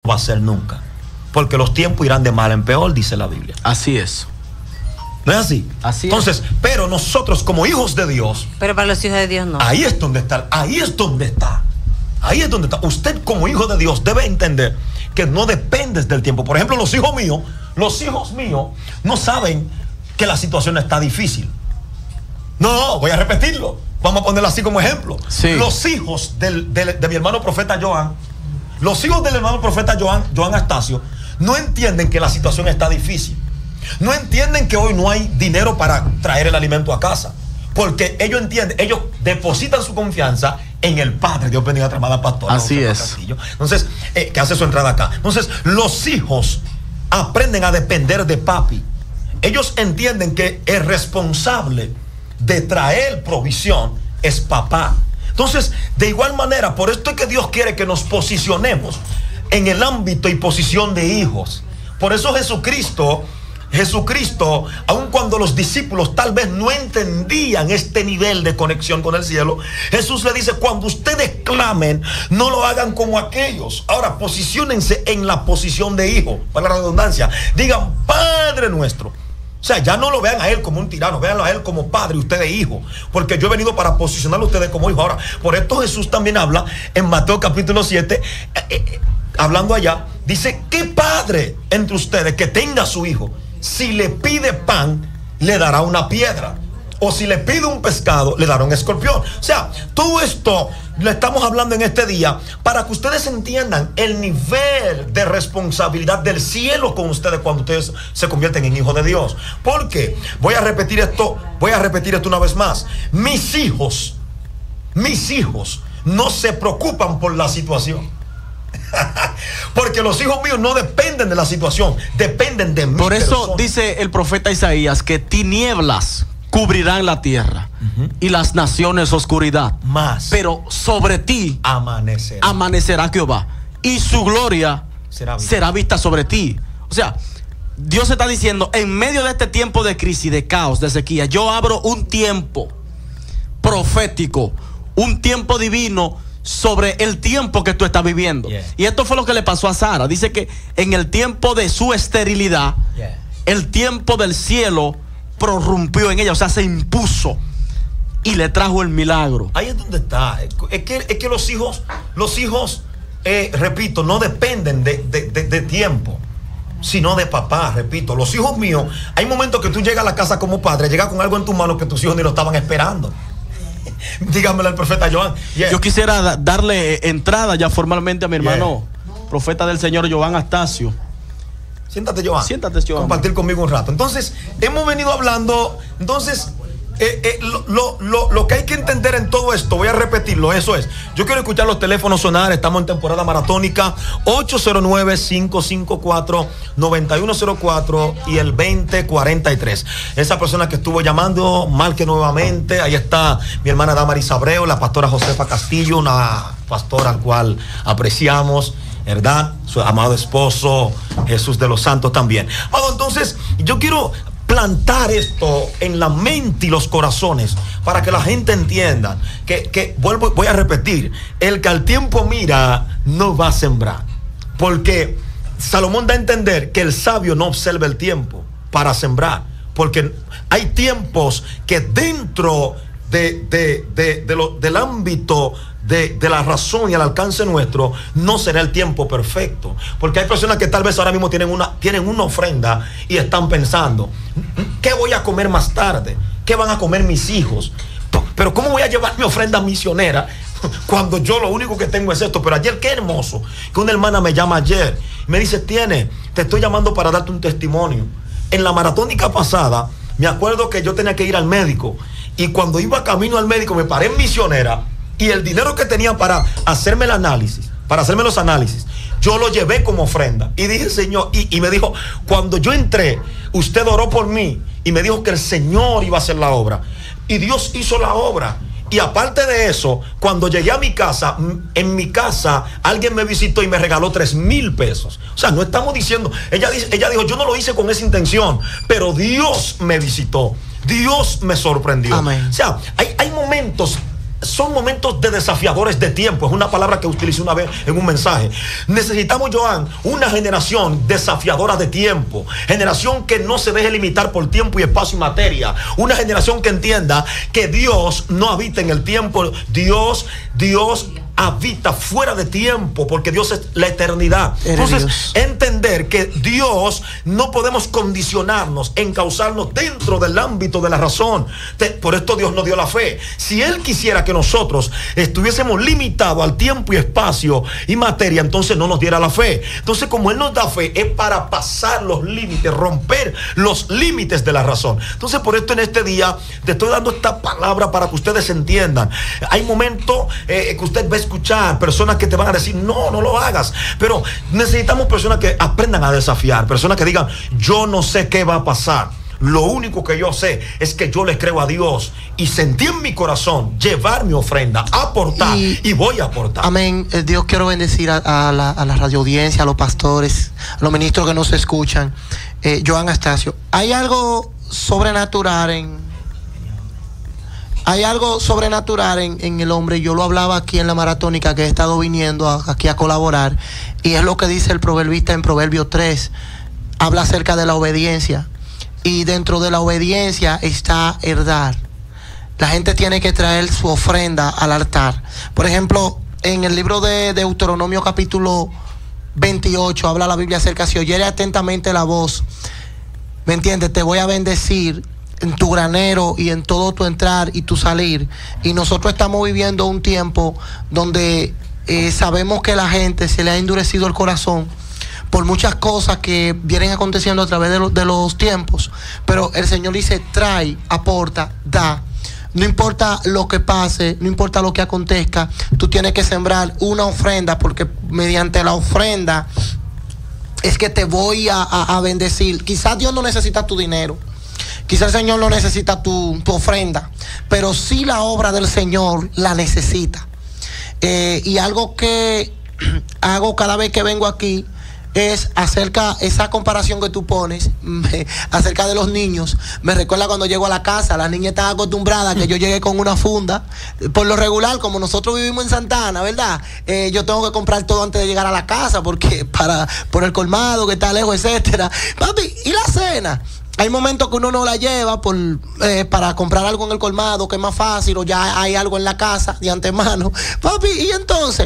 va a ser nunca. Porque los tiempos irán de mal en peor, dice la Biblia. Así es. ¿No es así? Así es. Entonces, pero nosotros como hijos de Dios. Pero para los hijos de Dios no. Ahí es donde está. Ahí es donde está. Ahí es donde está. Usted como hijo de Dios debe entender que no dependes del tiempo. Por ejemplo, los hijos míos no saben que la situación está difícil. No, voy a repetirlo. Vamos a ponerlo así como ejemplo. Sí. Los hijos de mi hermano profeta Joan, los hijos del hermano profeta Joan Astacio, no entienden que la situación está difícil. No entienden que hoy no hay dinero para traer el alimento a casa. Porque ellos entienden, ellos depositan su confianza en el Padre. Dios bendiga a Tramada Pastora. Así es. Castillo. Entonces, que hace su entrada acá. Entonces, los hijos aprenden a depender de papi. Ellos entienden que el responsable de traer provisión es papá. Entonces, de igual manera, por esto es que Dios quiere que nos posicionemos en el ámbito y posición de hijos. Por eso Jesucristo, aun cuando los discípulos tal vez no entendían este nivel de conexión con el cielo, Jesús le dice: cuando ustedes clamen, no lo hagan como aquellos. Ahora, posiciónense en la posición de hijo, para la redundancia. Digan: Padre nuestro. O sea, ya no lo vean a él como un tirano, véanlo a él como padre y ustedes hijo, porque yo he venido para posicionar a ustedes como hijo. Ahora, por esto Jesús también habla en Mateo capítulo 7, hablando allá, dice: ¿qué padre entre ustedes que tenga a su hijo, si le pide pan, le dará una piedra? O si le pide un pescado, le dará un escorpión. O sea, todo esto le estamos hablando en este día para que ustedes entiendan el nivel de responsabilidad del cielo con ustedes cuando ustedes se convierten en hijos de Dios. Porque, voy a repetir esto una vez más. Mis hijos no se preocupan por la situación. Porque los hijos míos no dependen de la situación, dependen de mí. Por eso dice el profeta Isaías que tinieblas cubrirán la tierra y las naciones oscuridad. Pero sobre ti amanecerá Jehová y su gloria será vista sobre ti. O sea, Dios está diciendo: en medio de este tiempo de crisis, de caos, de sequía, yo abro un tiempo profético, un tiempo divino sobre el tiempo que tú estás viviendo. Y esto fue lo que le pasó a Sara. Dice que en el tiempo de su esterilidad, el tiempo del cielo prorrumpió en ella, o sea, se impuso y le trajo el milagro. Ahí es donde está. Es que los hijos, repito, no dependen de tiempo, sino de papá. Repito, los hijos míos, hay momentos que tú llegas a la casa como padre, llegas con algo en tu mano que tus hijos ni lo estaban esperando. Dígamelo al profeta Joan. Yo quisiera darle entrada ya formalmente a mi hermano profeta del Señor Joan Astacio. Siéntate, Joan. Siéntate, Joan. Compartir conmigo un rato. Entonces, hemos venido hablando. Entonces, lo que hay que entender en todo esto, voy a repetirlo, eso es. Yo quiero escuchar los teléfonos sonar. Estamos en temporada maratónica. 809-554-9104 y el 2043. Esa persona que estuvo llamando, marque nuevamente. Ahí está mi hermana Damaris Abreu, la pastora Josefa Castillo, una pastora al cual apreciamos, ¿verdad? Su amado esposo Jesús de los Santos también. Bueno, entonces yo quiero plantar esto en la mente y los corazones para que la gente entienda que voy a repetir: el que al tiempo mira no va a sembrar, porque Salomón da a entender que el sabio no observa el tiempo para sembrar, porque hay tiempos que dentro del ámbito de la razón y al alcance nuestro no será el tiempo perfecto, porque hay personas que tal vez ahora mismo tienen una ofrenda y están pensando: ¿qué voy a comer más tarde? ¿Qué van a comer mis hijos? Pero ¿cómo voy a llevar mi ofrenda misionera cuando yo lo único que tengo es esto? Pero ayer, qué hermoso que una hermana me llama ayer y me dice: te estoy llamando para darte un testimonio. En la maratónica pasada me acuerdo que yo tenía que ir al médico, y cuando iba camino al médico me paré en misionera, y el dinero que tenía para hacerme los análisis, yo lo llevé como ofrenda. Y dije: Señor, y me dijo, cuando yo entré, usted oró por mí y me dijo que el Señor iba a hacer la obra. Y Dios hizo la obra. Y aparte de eso, cuando llegué a mi casa, en mi casa alguien me visitó y me regaló 3,000 pesos. O sea, no estamos diciendo, ella dijo: yo no lo hice con esa intención, pero Dios me visitó, Dios me sorprendió. Amén. O sea, hay momentos son momentos de desafiadores de tiempo. Es una palabra que utilicé una vez en un mensaje. Necesitamos, Joan, una generación desafiadora de tiempo. Generación que no se deje limitar por tiempo y espacio y materia. Una generación que entienda que Dios no habita en el tiempo. Dios habita fuera de tiempo, porque Dios es la eternidad. Entonces, entender que Dios no podemos condicionarnos, encauzarnos dentro del ámbito de la razón. Por esto Dios nos dio la fe. Si Él quisiera que nosotros estuviésemos limitados al tiempo y espacio y materia, entonces no nos diera la fe. Entonces, como Él nos da fe, es para pasar los límites, romper los límites de la razón. Entonces, por esto en este día te estoy dando esta palabra para que ustedes entiendan. Hay momentos que usted va a escuchar personas que te van a decir no lo hagas, pero necesitamos personas que aprendan a desafiar, personas que digan yo no sé qué va a pasar, lo único que yo sé es que yo le creo a Dios y sentí en mi corazón llevar mi ofrenda, aportar y voy a aportar. Amén. Dios, quiero bendecir a la radio audiencia, a los pastores, a los ministros que nos escuchan. Joan Astacio, hay algo sobrenatural en el hombre. Yo lo hablaba aquí en la maratónica que he estado viniendo aquí a colaborar, y es lo que dice el proverbista en Proverbio 3. Habla acerca de la obediencia, y dentro de la obediencia está el dar. La gente tiene que traer su ofrenda al altar. Por ejemplo, en el libro de Deuteronomio capítulo 28 habla la Biblia acerca, si oyere atentamente la voz, ¿me entiendes? Te voy a bendecir en tu granero y en todo tu entrar y tu salir. Y nosotros estamos viviendo un tiempo donde sabemos que la gente se le ha endurecido el corazón por muchas cosas que vienen aconteciendo a través de los tiempos. Pero el Señor dice, trae, aporta, da. No importa lo que pase, no importa lo que acontezca, tú tienes que sembrar una ofrenda, porque mediante la ofrenda es que te voy a bendecir. Quizás Dios no necesita tu dinero, quizás el Señor no necesita tu ofrenda, pero sí la obra del Señor la necesita. Y algo que hago cada vez que vengo aquí es acerca, esa comparación que tú pones acerca de los niños. Me recuerda cuando llego a la casa, las niñas están acostumbradas a que yo llegue con una funda. Por lo regular, como nosotros vivimos en Santana, ¿verdad? Yo tengo que comprar todo antes de llegar a la casa, porque por el colmado que está lejos, etcétera. Papi, ¿y la cena? Hay momentos que uno no la lleva para comprar algo en el colmado, que es más fácil, o ya hay algo en la casa de antemano. Papi, y entonces,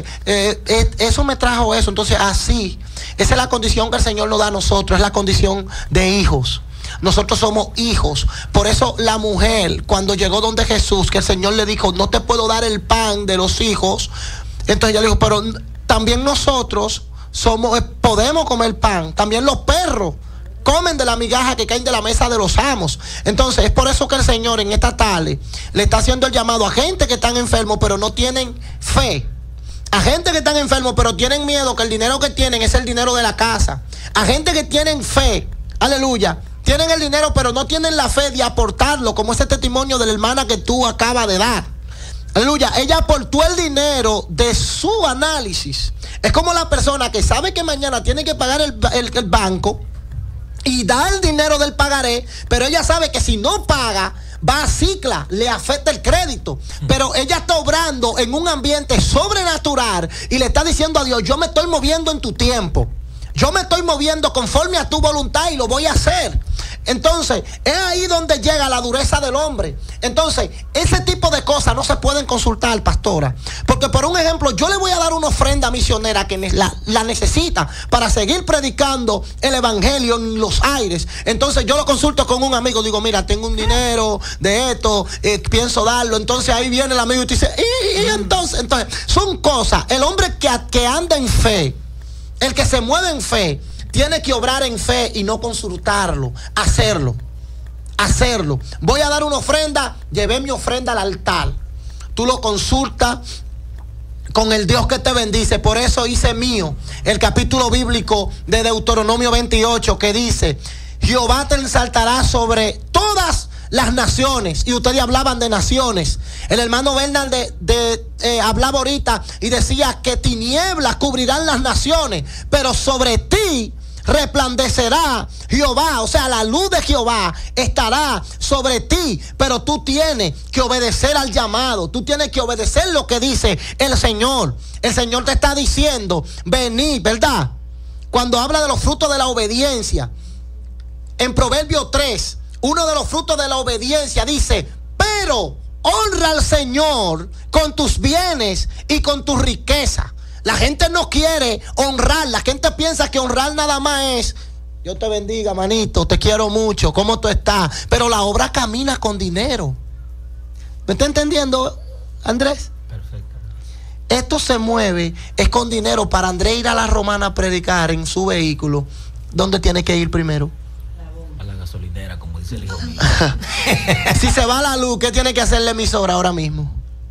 eso me trajo eso. Entonces, así, esa es la condición que el Señor nos da a nosotros, es la condición de hijos. Nosotros somos hijos. Por eso la mujer, cuando llegó donde Jesús, que el Señor le dijo, no te puedo dar el pan de los hijos. Entonces ella le dijo, pero también nosotros podemos comer pan. También los perros comen de la migaja que caen de la mesa de los amos. Entonces es por eso que el Señor en esta tarde le está haciendo el llamado a gente que están enfermos pero no tienen fe, a gente que están enfermos pero tienen miedo que el dinero que tienen es el dinero de la casa, a gente que tienen fe, aleluya, tienen el dinero pero no tienen la fe de aportarlo, como ese testimonio de la hermana que tú acabas de dar. Aleluya, ella aportó el dinero de su análisis. Es como la persona que sabe que mañana tiene que pagar el banco y da el dinero del pagaré, pero ella sabe que si no paga, va a cicla, le afecta el crédito. Pero ella está obrando en un ambiente sobrenatural y le está diciendo a Dios, yo me estoy moviendo en tu tiempo, yo me estoy moviendo conforme a tu voluntad y lo voy a hacer. Entonces, es ahí donde llega la dureza del hombre. Entonces, ese tipo de cosas no se pueden consultar, pastora. Porque, por un ejemplo, yo le voy a dar una ofrenda misionera que la necesita para seguir predicando el evangelio en los aires. Entonces, yo lo consulto con un amigo. Digo, mira, tengo un dinero de esto, pienso darlo. Entonces, ahí viene el amigo y te dice, y entonces, son cosas. El hombre que anda en fe, el que se mueve en fe, tiene que obrar en fe y no consultarlo, hacerlo. Voy a dar una ofrenda, llevé mi ofrenda al altar. Tú lo consultas con el Dios que te bendice. Por eso hice mío el capítulo bíblico de Deuteronomio 28 que dice, Jehová te exaltará sobre todas las naciones. Y ustedes hablaban de naciones. El hermano Bernal hablaba ahorita y decía que tinieblas cubrirán las naciones, pero sobre ti resplandecerá Jehová, o sea, la luz de Jehová estará sobre ti, pero tú tienes que obedecer al llamado, tú tienes que obedecer lo que dice el Señor. El Señor te está diciendo, vení, ¿verdad? Cuando habla de los frutos de la obediencia, en Proverbios 3, uno de los frutos de la obediencia dice, pero honra al Señor con tus bienes y con tu riqueza. La gente no quiere honrar, la gente piensa que honrar nada más es, Dios te bendiga, manito, te quiero mucho, ¿cómo tú estás? Pero la obra camina con dinero. ¿Me está entendiendo, Andrés? Perfecto. Esto se mueve, es con dinero. Para Andrés ir a la Romana a predicar en su vehículo, ¿dónde tiene que ir primero? A la gasolinera, como dice el hijo mío. Si se va la luz, ¿qué tiene que hacer la emisora ahora mismo?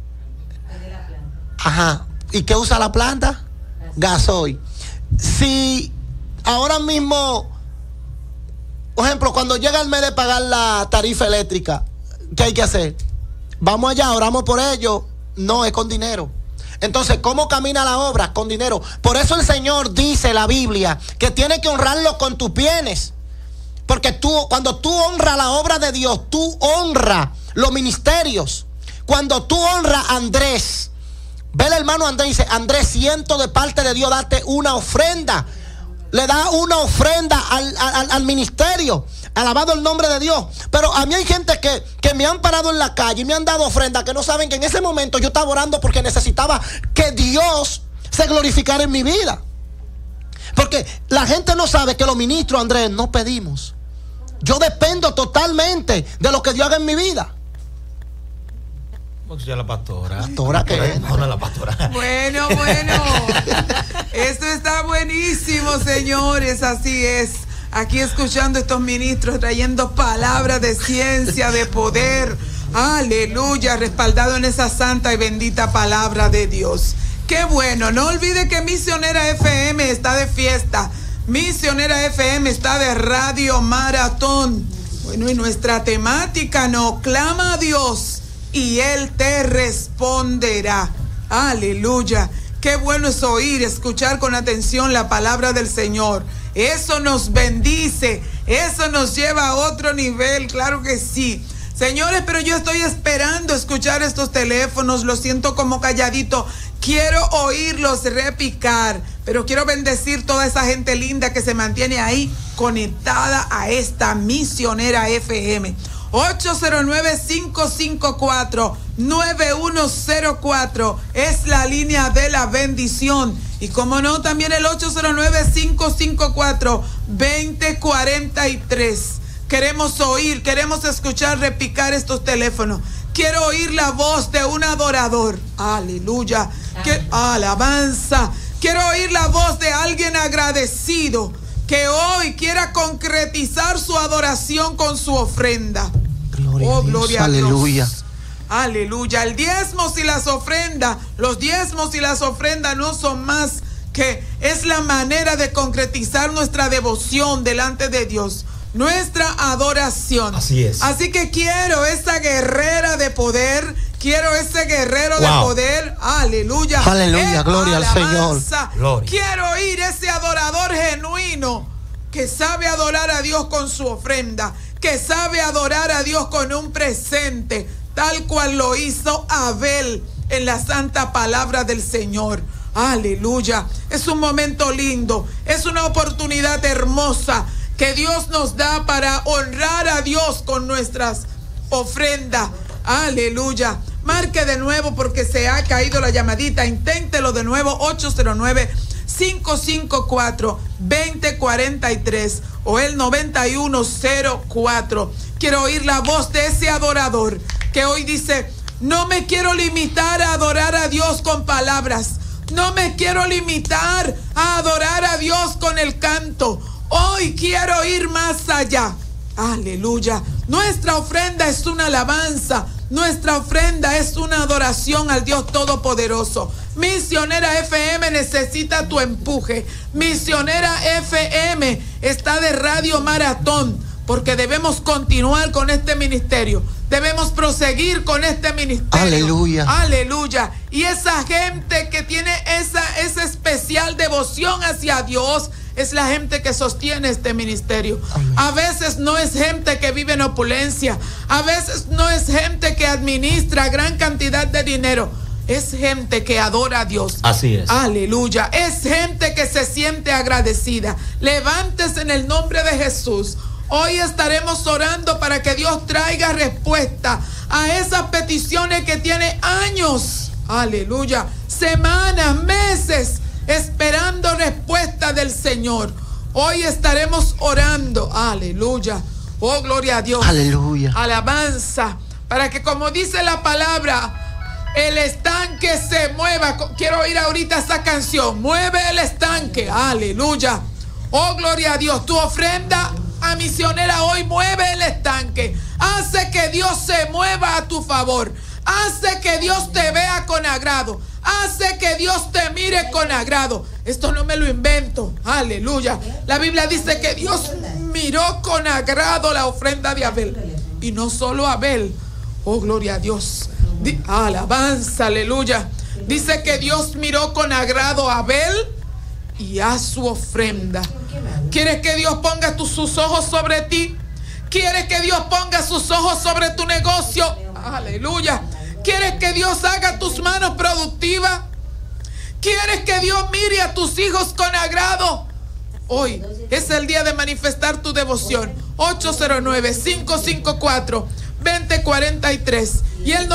Ajá. ¿Y qué usa la planta? Gasoil. Si ahora mismo, por ejemplo, cuando llega el mes de pagar la tarifa eléctrica, ¿qué hay que hacer? Vamos allá, oramos por ello. No, es con dinero. Entonces, ¿cómo camina la obra? Con dinero. Por eso el Señor dice en la Biblia que tiene que honrarlo con tus bienes. Porque cuando tú honras la obra de Dios, tú honras los ministerios. Cuando tú honras a Andrés, ve el hermano Andrés y dice, Andrés, siento de parte de Dios darte una ofrenda. Le da una ofrenda al ministerio. Alabado el nombre de Dios. Pero a mí hay gente que me han parado en la calle y me han dado ofrenda, que no saben que en ese momento yo estaba orando porque necesitaba que Dios se glorificara en mi vida. Porque la gente no sabe que los ministros, Andrés, no pedimos. Yo dependo totalmente de lo que Dios haga en mi vida. Ya la pastora. ¿Pastora qué? No, la pastora. Bueno. Esto está buenísimo, señores. Así es. Aquí escuchando estos ministros trayendo palabras de ciencia, de poder. Aleluya. Respaldado en esa santa y bendita palabra de Dios. Qué bueno. No olvide que Misionera FM está de fiesta. Misionera FM está de Radio Maratón. Bueno, y nuestra temática, no, clama a Dios y Él te responderá. Aleluya. Qué bueno es oír, escuchar con atención la palabra del Señor. Eso nos bendice, eso nos lleva a otro nivel, claro que sí. Señores, pero yo estoy esperando escuchar estos teléfonos, lo siento como calladito. Quiero oírlos repicar, pero quiero bendecir toda esa gente linda que se mantiene ahí conectada a esta Misionera FM. 809-554-9104 es la línea de la bendición. Y como no, también el 809-554-2043. Queremos oír, queremos escuchar repicar estos teléfonos. Quiero oír la voz de un adorador. Aleluya. Alabanza. Quiero oír la voz de alguien agradecido que hoy quiera concretizar su adoración con su ofrenda. Gloria a Dios. Aleluya. Aleluya. El diezmos y las ofrendas, los diezmos y las ofrendas no son más que es la manera de concretizar nuestra devoción delante de Dios, nuestra adoración. Así es. Así que quiero esa guerrera de poder, quiero ese guerrero de poder. Aleluya. Aleluya, gloria al Señor. Gloria. Quiero oír ese adorador genuino que sabe adorar a Dios con su ofrenda, que sabe adorar a Dios con un presente, tal cual lo hizo Abel en la santa palabra del Señor. Aleluya. Es un momento lindo, es una oportunidad hermosa que Dios nos da para honrar a Dios con nuestras ofrendas. Aleluya. Marque de nuevo porque se ha caído la llamadita. Inténtelo de nuevo. 809-554-2043 o el 9104. Quiero oír la voz de ese adorador que hoy dice: no me quiero limitar a adorar a Dios con palabras. No me quiero limitar a adorar a Dios con el canto. Hoy quiero ir más allá. Aleluya. Nuestra ofrenda es una alabanza. Nuestra ofrenda es una adoración al Dios Todopoderoso. Misionera FM necesita tu empuje. Misionera FM está de Radio Maratón porque debemos continuar con este ministerio. Debemos proseguir con este ministerio. Aleluya. Aleluya. Y esa gente que tiene esa especial devoción hacia Dios, es la gente que sostiene este ministerio. Amén. A veces no es gente que vive en opulencia. A veces no es gente que administra gran cantidad de dinero. Es gente que adora a Dios. Así es. Aleluya. Es gente que se siente agradecida. Levántese en el nombre de Jesús. Hoy estaremos orando para que Dios traiga respuesta a esas peticiones que tiene años. Aleluya. Semanas, meses, esperando respuesta del Señor. Hoy estaremos orando. Aleluya. Oh, gloria a Dios. Aleluya. Alabanza. Para que, como dice la palabra, el estanque se mueva. Quiero oír ahorita esa canción. Mueve el estanque. Aleluya. Oh, gloria a Dios. Tu ofrenda a misionera hoy mueve el estanque. Hace que Dios se mueva a tu favor. Hace que Dios te vea con agrado. Hace que Dios te mire con agrado. Esto no me lo invento. Aleluya. La Biblia dice que Dios miró con agrado la ofrenda de Abel. Y no solo Abel. Oh, gloria a Dios. Alabanza, aleluya. Dice que Dios miró con agrado a Abel y a su ofrenda. ¿Quieres que Dios ponga sus ojos sobre ti? ¿Quieres que Dios ponga sus ojos sobre tu negocio? Aleluya. ¿Quieres que Dios haga tus manos productivas? ¿Quieres que Dios mire a tus hijos con agrado? Hoy es el día de manifestar tu devoción. 809-554-2043 y el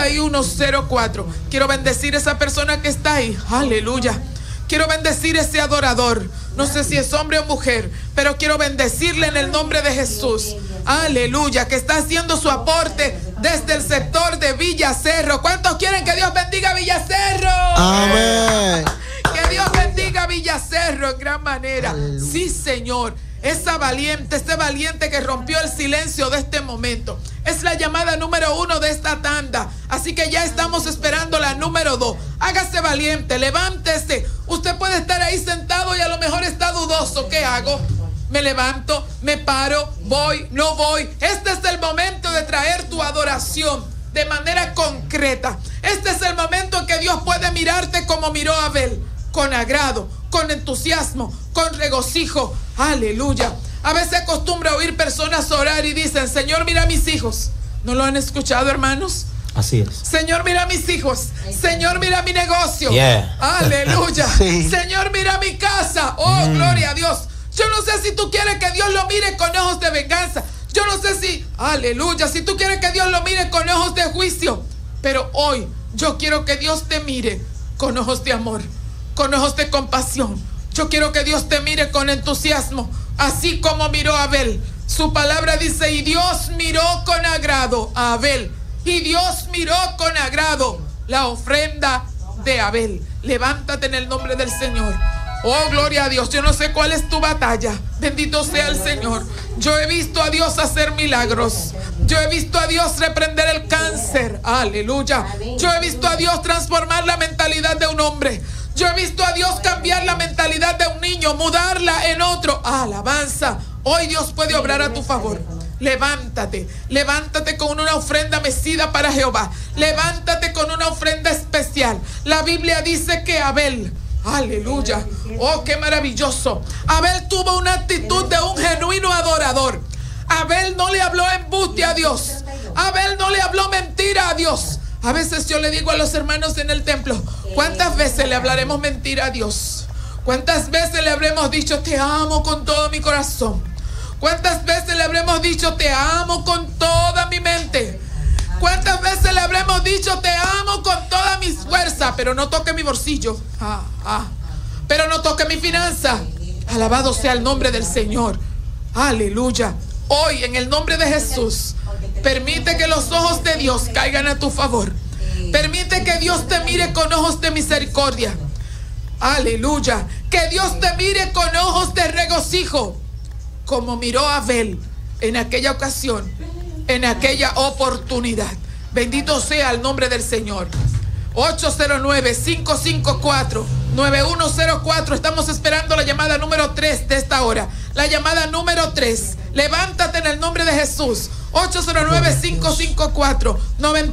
9104. Quiero bendecir a esa persona que está ahí. Aleluya. Quiero bendecir a ese adorador. No sé si es hombre o mujer, pero quiero bendecirle en el nombre de Jesús. Aleluya, que está haciendo su aporte desde el sector de Villacerro. ¿Cuántos quieren que Dios bendiga Villacerro? Amén. Que Dios bendiga Villacerro en gran manera. Aleluya. Sí, Señor. Ese valiente que rompió el silencio de este momento. Es la llamada número 1 de esta tanda. Así que ya estamos esperando la número 2. Hágase valiente, levántese. Usted puede estar ahí sentado y a lo mejor está dudoso. ¿Qué hago? Me levanto, me paro, voy, no voy. Este es el momento de traer tu adoración de manera concreta. Este es el momento en que Dios puede mirarte como miró a Abel. Con agrado, con entusiasmo, con regocijo. Aleluya. A veces acostumbro oír personas orar y dicen: Señor, mira a mis hijos. ¿No lo han escuchado, hermanos? Así es. Señor, mira a mis hijos. Señor, mira mi negocio. Yeah. Aleluya. Sí. Señor, mira mi casa. Oh, gloria a Dios. Yo no sé si tú quieres que Dios lo mire con ojos de venganza. Yo no sé si, aleluya, si tú quieres que Dios lo mire con ojos de juicio. Pero hoy yo quiero que Dios te mire con ojos de amor, con ojos de compasión. Yo quiero que Dios te mire con entusiasmo, así como miró a Abel. Su palabra dice: y Dios miró con agrado a Abel. Y Dios miró con agrado la ofrenda de Abel. Levántate en el nombre del Señor. Oh, gloria a Dios. Yo no sé cuál es tu batalla. Bendito sea el Señor. Yo he visto a Dios hacer milagros. Yo he visto a Dios reprender el cáncer. Aleluya. Yo he visto a Dios transformar la mentalidad de un hombre. Yo he visto a Dios cambiar la mentalidad de un niño, mudarla en otro. Alabanza. Hoy Dios puede obrar a tu favor. Levántate, levántate con una ofrenda mecida para Jehová. Levántate con una ofrenda especial. La Biblia dice que Abel, aleluya, oh, qué maravilloso. Abel tuvo una actitud de un genuino adorador. Abel no le habló embuste a Dios. Abel no le habló mentira a Dios. A veces yo le digo a los hermanos en el templo: ¿cuántas veces le hablaremos mentira a Dios? ¿Cuántas veces le habremos dicho: te amo con todo mi corazón? ¿Cuántas veces le habremos dicho: te amo con toda mi mente? ¿Cuántas veces le habremos dicho: te amo con toda mi fuerza? Pero no toque mi bolsillo. Pero no toque mi finanza. Alabado sea el nombre del Señor. Aleluya. Hoy, en el nombre de Jesús, permite que los ojos de Dios caigan a tu favor. Permite que Dios te mire con ojos de misericordia. Aleluya. Que Dios te mire con ojos de regocijo, como miró a Abel en aquella ocasión, en aquella oportunidad. Bendito sea el nombre del Señor. 809-554-9104. Estamos esperando la llamada número 3 de esta hora. La llamada número 3. Levántate en el nombre de Jesús.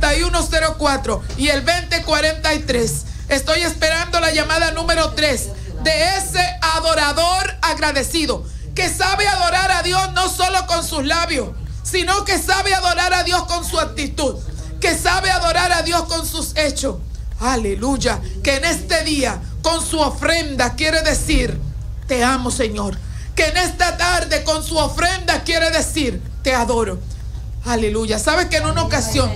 809-554-9104 y el 2043. Estoy esperando la llamada número 3. de ese adorador agradecido, que sabe adorar a Dios no solo con sus labios, sino que sabe adorar a Dios con su actitud, que sabe adorar a Dios con sus hechos. Aleluya, que en este día con su ofrenda quiere decir: te amo, Señor. Que en esta tarde con su ofrenda quiere decir: te adoro. Aleluya. ¿Sabes que en una ocasión,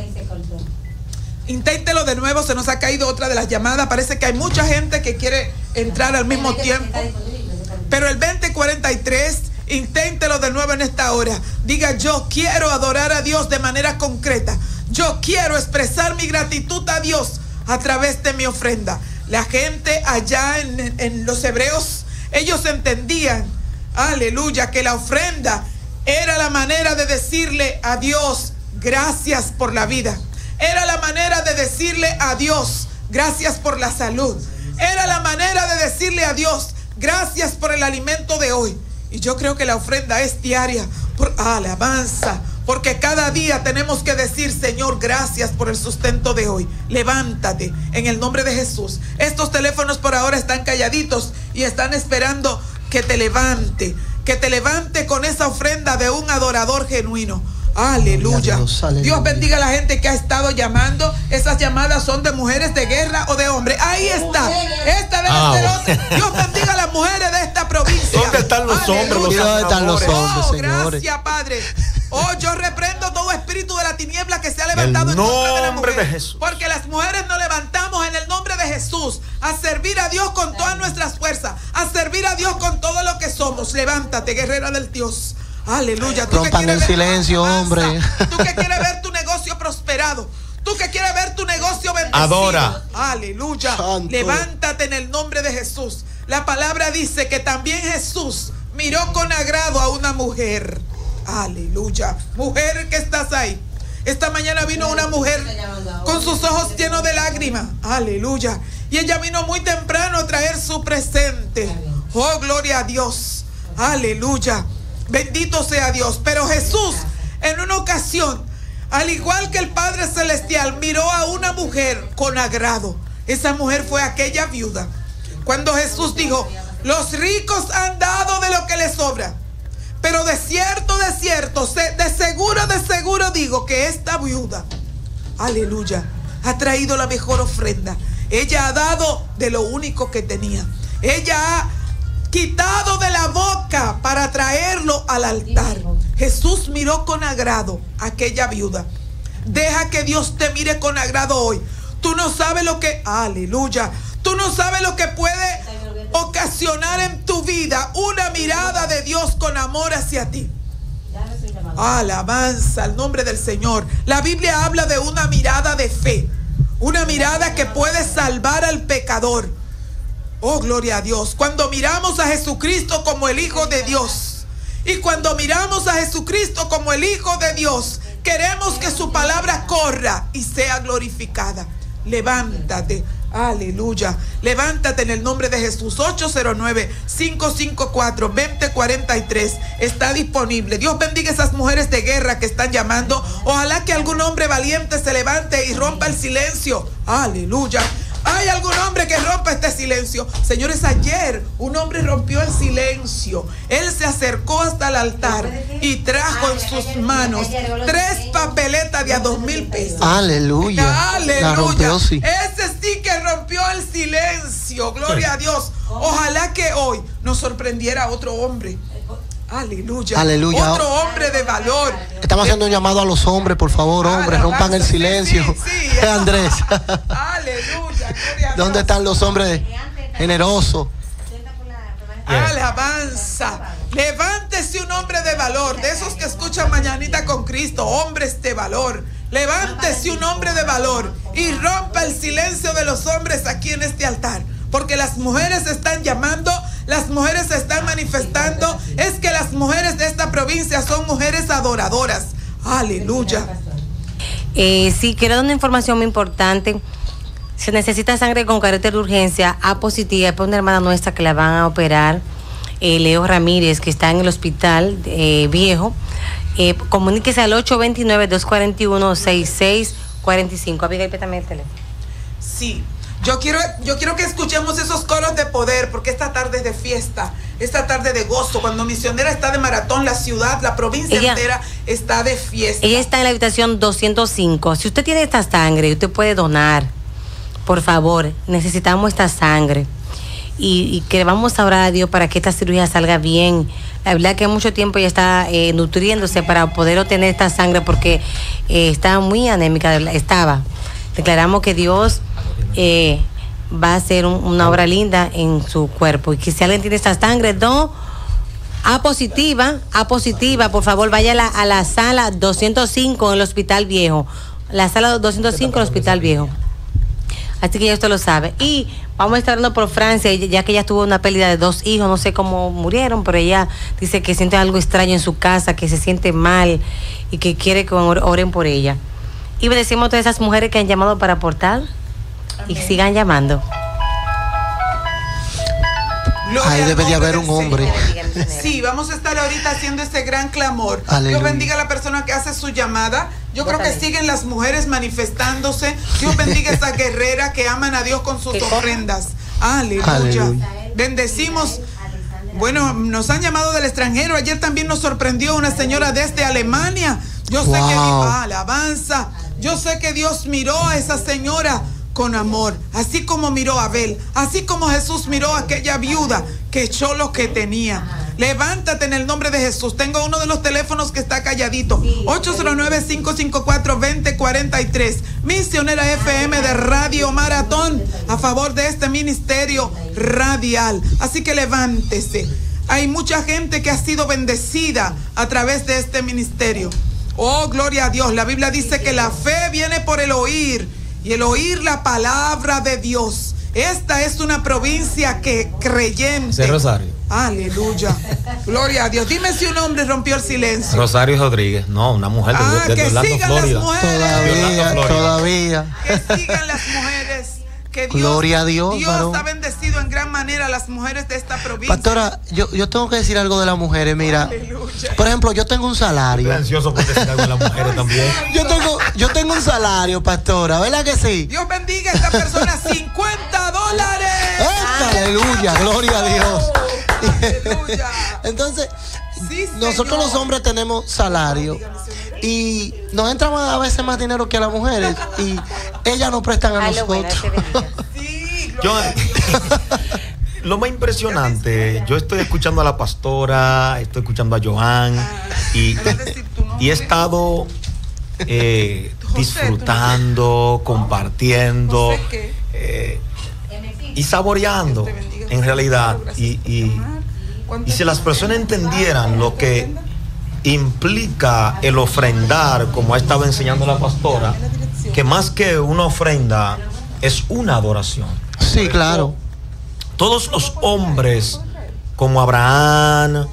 inténtelo de nuevo, se nos ha caído otra de las llamadas? Parece que hay mucha gente que quiere entrar al mismo tiempo, pero el 2043, inténtelo de nuevo en esta hora. Diga: yo quiero adorar a Dios de manera concreta. Yo quiero expresar mi gratitud a Dios a través de mi ofrenda. La gente allá en los hebreos, ellos entendían, aleluya, que la ofrenda era la manera de decirle a Dios: gracias por la vida. Era la manera de decirle a Dios: gracias por la salud. Era la manera de decirle a Dios: gracias por el alimento de hoy. Y yo creo que la ofrenda es diaria, por alabanza, porque cada día tenemos que decir: Señor, gracias por el sustento de hoy. Levántate en el nombre de Jesús. Estos teléfonos por ahora están calladitos y están esperando que te levante con esa ofrenda de un adorador genuino. Aleluya. Dios bendiga a la gente que ha estado llamando. Esas llamadas son de mujeres de guerra o de hombres. Ahí está. Esta debe ser otra. Dios bendiga a las mujeres de esta provincia. ¿Dónde están los hombres? ¿Dónde están los hombres, señores? Gracias, Padre. Yo reprendo todo espíritu de la tiniebla que se ha levantado en contra de la mujer. De Jesús. Porque las mujeres nos levantamos en el nombre de Jesús a servir a Dios con todas nuestras fuerzas, a servir a Dios con todo lo que somos. Levántate, guerrera del Dios. Aleluya. Rompan el silencio, hombre. Tú que quieres ver tu negocio prosperado, tú que quieres ver tu negocio bendecido, adora. Aleluya. Santo. Levántate en el nombre de Jesús. La palabra dice que también Jesús miró con agrado a una mujer. Aleluya. Mujer que estás ahí. Esta mañana vino una mujer con sus ojos llenos de lágrimas. Aleluya. Y ella vino muy temprano a traer su presente. Oh, gloria a Dios. Aleluya. Bendito sea Dios. Pero Jesús, en una ocasión, al igual que el Padre Celestial, miró a una mujer con agrado. Esa mujer fue aquella viuda. Cuando Jesús dijo: los ricos han dado de lo que les sobra, pero de cierto, de seguro digo que esta viuda, aleluya, ha traído la mejor ofrenda. Ella ha dado de lo único que tenía. Ella ha quitado de la boca para traerlo al altar. Jesús miró con agrado a aquella viuda. Deja que Dios te mire con agrado hoy. Tú no sabes lo que, aleluya, tú no sabes lo que puede ocasionar en tu vida una mirada de Dios con amor hacia ti. Alabanza al nombre del Señor. La Biblia habla de una mirada de fe, una mirada que puede salvar al pecador. Oh, gloria a Dios. Cuando miramos a Jesucristo como el Hijo de Dios, y cuando miramos a Jesucristo como el Hijo de Dios, queremos que su palabra corra y sea glorificada. Levántate, aleluya. Levántate en el nombre de Jesús. 809-554-2043 está disponible. Dios bendiga a esas mujeres de guerra que están llamando. Ojalá que algún hombre valiente se levante y rompa el silencio. Aleluya. ¿Hay algún hombre que rompa este silencio? Señores, ayer un hombre rompió el silencio. Él se acercó hasta el altar y trajo en sus manos 3 papeletas de a 2,000 pesos. Aleluya. Aleluya. La rompió, sí. Ese sí que rompió el silencio. Gloria a Dios. Ojalá que hoy nos sorprendiera otro hombre. Aleluya. Aleluya. Otro hombre de valor. Estamos haciendo un llamado a los hombres, por favor, hombres, rompan el silencio. Sí, Andrés. Aleluya. ¿Dónde están los hombres generosos? Alabanza. Levántese un hombre de valor, de esos que escuchan Mañanita con Cristo, hombres de valor. Levántese un hombre de valor y rompa el silencio de los hombres aquí en este altar. Porque las mujeres están llamando, las mujeres se están manifestando. Es que las mujeres de esta provincia son mujeres adoradoras. Aleluya. Sí, quiero dar una información muy importante. Se necesita sangre con carácter de urgencia A positiva. Es para una hermana nuestra que la van a operar, Leo Ramírez, que está en el hospital viejo. Comuníquese al 829-241-6645. Abigail, pétame el teléfono. Sí. Yo quiero que escuchemos esos coros de poder, porque esta tarde es de fiesta, esta tarde de gozo. Cuando Misionera está de maratón, la ciudad, la provincia entera está de fiesta. Ella está en la habitación 205. Si usted tiene esta sangre, usted puede donar. Por favor, necesitamos esta sangre. Y que vamos a orar a Dios para que esta cirugía salga bien. La verdad que mucho tiempo ella está nutriéndose para poder obtener esta sangre, porque está muy anémica, estaba. Declaramos que Dios va a hacer una obra linda en su cuerpo, y que si alguien tiene esta sangre, A positiva, por favor vaya a la sala 205 en el Hospital Viejo, la sala 205 en el Hospital Viejo. Así que ya usted lo sabe. Y vamos a estar hablando por Francia, ya que ella tuvo una pérdida de 2 hijos, no sé cómo murieron, pero ella dice que siente algo extraño en su casa, que se siente mal y que quiere que oren por ella. Y bendecimos a todas esas mujeres que han llamado para aportar. Amén. Y sigan llamando. Ahí debe de haber un hombre. Sí, vamos a estar ahorita haciendo ese gran clamor. Aleluya. Dios bendiga a la persona que hace su llamada. Yo creo que siguen las mujeres manifestándose. Dios bendiga a esa guerrera que aman a Dios con sus ofrendas. Aleluya. Bendecimos. Bueno, nos han llamado del extranjero. Ayer también nos sorprendió una señora desde Alemania. Yo sé que alabanza. Yo sé que Dios miró a esa señora con amor, así como miró a Abel, así como Jesús miró a aquella viuda que echó lo que tenía. Levántate en el nombre de Jesús. Tengo uno de los teléfonos que está calladito, 809-554-2043. Misionera FM de Radio Maratón, a favor de este ministerio radial. Así que levántese. Hay mucha gente que ha sido bendecida a través de este ministerio. Oh, gloria a Dios. La Biblia dice que la fe viene por el oír, y el oír la palabra de Dios. Esta es una provincia que creyente. ¿Es Rosario? Aleluya. Gloria a Dios. Dime si un hombre rompió el silencio. Rosario Rodríguez. No, una mujer de Orlando, Florida. Todavía. Que sigan las mujeres. Que Dios, gloria a Dios. Dios ha bendecido en gran manera a las mujeres de esta provincia. Pastora, yo tengo que decir algo de las mujeres. Mira, aleluya. Por ejemplo, yo tengo un salario. Estoy ansioso por decir algo de las mujeres también. Yo tengo un salario, pastora, ¿verdad que sí? Dios bendiga a esta persona. $50. Aleluya, gloria a Dios. Aleluya. Entonces, sí, nosotros los hombres tenemos salario y nos entra a veces más dinero que a las mujeres, y ellas nos prestan a nosotros. Sí, lo más impresionante, yo estoy escuchando a la pastora, estoy escuchando a Joan, y he estado disfrutando, compartiendo y saboreando en realidad. Y si las personas entendieran lo que implica el ofrendar, como ha estado enseñando la pastora, que más que una ofrenda es una adoración. Sí, claro. Todos los hombres como Abraham,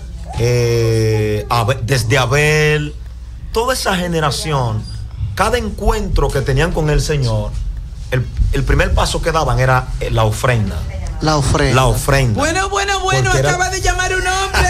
desde Abel, toda esa generación, cada encuentro que tenían con el Señor, el primer paso que daban era la ofrenda. La ofrenda. Bueno, acaba de llamar un hombre.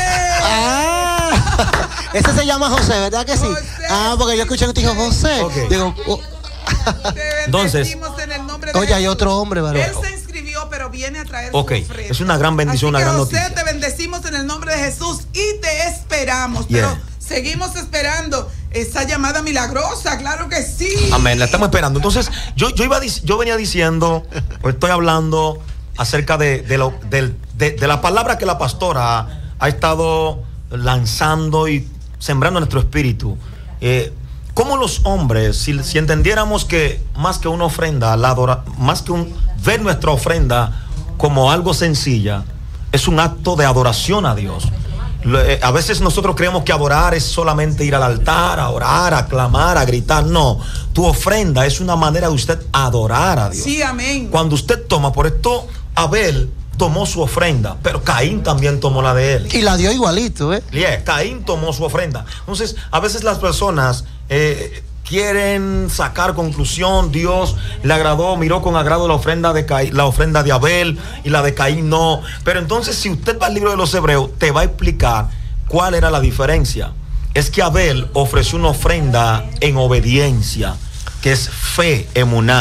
Ese se llama José, ¿verdad que sí? José. Porque yo escuché que te dijo José. Okay. Digo, entonces, en el nombre de hay otro hombre, ¿verdad? Él se inscribió, pero viene a traer su ofrenda. Es una gran bendición, así una gran José, noticia. te bendecimos en el nombre de Jesús y te esperamos. Pero seguimos esperando esa llamada milagrosa, claro que sí. Amén, la estamos esperando. Entonces, yo venía diciendo, estoy hablando acerca de la palabra que la pastora ha estado lanzando y sembrando en nuestro espíritu. Como los hombres, si entendiéramos que más que una ofrenda, ver nuestra ofrenda como algo sencilla, es un acto de adoración a Dios. A veces nosotros creemos que adorar es solamente ir al altar, a orar, a clamar, a gritar. No, tu ofrenda es una manera de usted adorar a Dios. Sí, amén. Cuando usted toma, por esto Abel tomó su ofrenda, pero Caín también tomó la de él. Y la dio igualito, Caín tomó su ofrenda. Entonces, a veces las personas quieren sacar conclusión. Dios le agradó, miró con agrado la ofrenda de Abel, y la de Caín no. Pero entonces, si usted va al libro de los Hebreos, te va a explicar cuál era la diferencia. Es que Abel ofreció una ofrenda en obediencia, que es fe, emuná.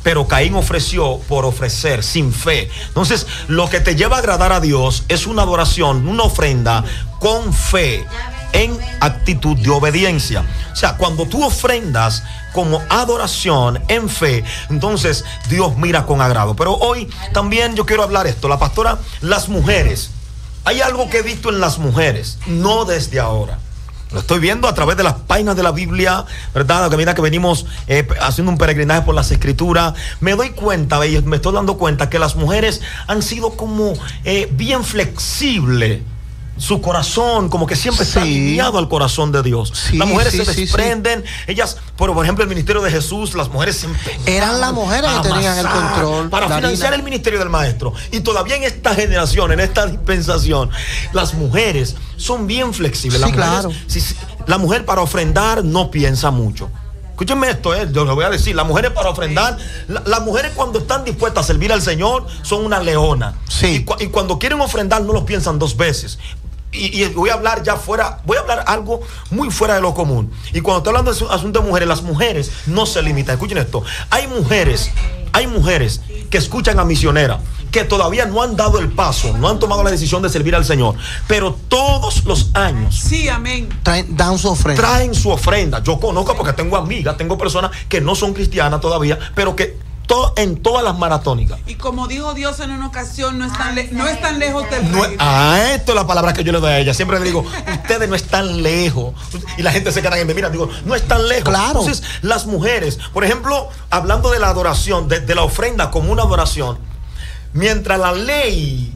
pero Caín ofreció por ofrecer, sin fe. Entonces, lo que te lleva a agradar a Dios es una adoración, una ofrenda con fe, en actitud de obediencia. O sea, cuando tú ofrendas como adoración en fe, entonces Dios mira con agrado. Pero hoy también yo quiero hablar esto, la pastora, las mujeres. Hay algo que he visto en las mujeres, no desde ahora. Lo estoy viendo a través de las páginas de la Biblia, ¿verdad? A medida que venimos haciendo un peregrinaje por las Escrituras, me doy cuenta, me estoy dando cuenta que las mujeres han sido como bien flexibles. Su corazón como que siempre está alineado al corazón de Dios. Las mujeres se desprenden. Ellas, por ejemplo, el ministerio de Jesús, las mujeres se empeñaban. Eran las mujeres que tenían el control para financiar el ministerio del maestro. Y todavía en esta generación, en esta dispensación, las mujeres son bien flexibles. Las mujeres, claro. La mujer para ofrendar no piensa mucho. Escúchenme esto, yo lo voy a decir. Las mujeres para ofrendar, las mujeres cuando están dispuestas a servir al Señor son una leona. Sí. Y cuando quieren ofrendar no lo piensan dos veces. Y voy a hablar voy a hablar algo muy fuera de lo común. Y cuando estoy hablando de asunto de mujeres, las mujeres no se limitan. Escuchen esto. Hay mujeres que escuchan a misioneras, que todavía no han dado el paso, no han tomado la decisión de servir al Señor, pero todos los años, sí, amén, traen su ofrenda. Yo conozco porque tengo amigas, tengo personas que no son cristianas todavía, pero que en todas las maratónicas. Y como dijo Dios en una ocasión, no están lejos del reino. Esto es la palabra que yo le doy a ella. Siempre le digo, ustedes no están lejos. Y la gente se queda y me mira, digo, no están lejos. Claro. Entonces, las mujeres, por ejemplo, hablando de la adoración, de la ofrenda como una adoración, mientras la ley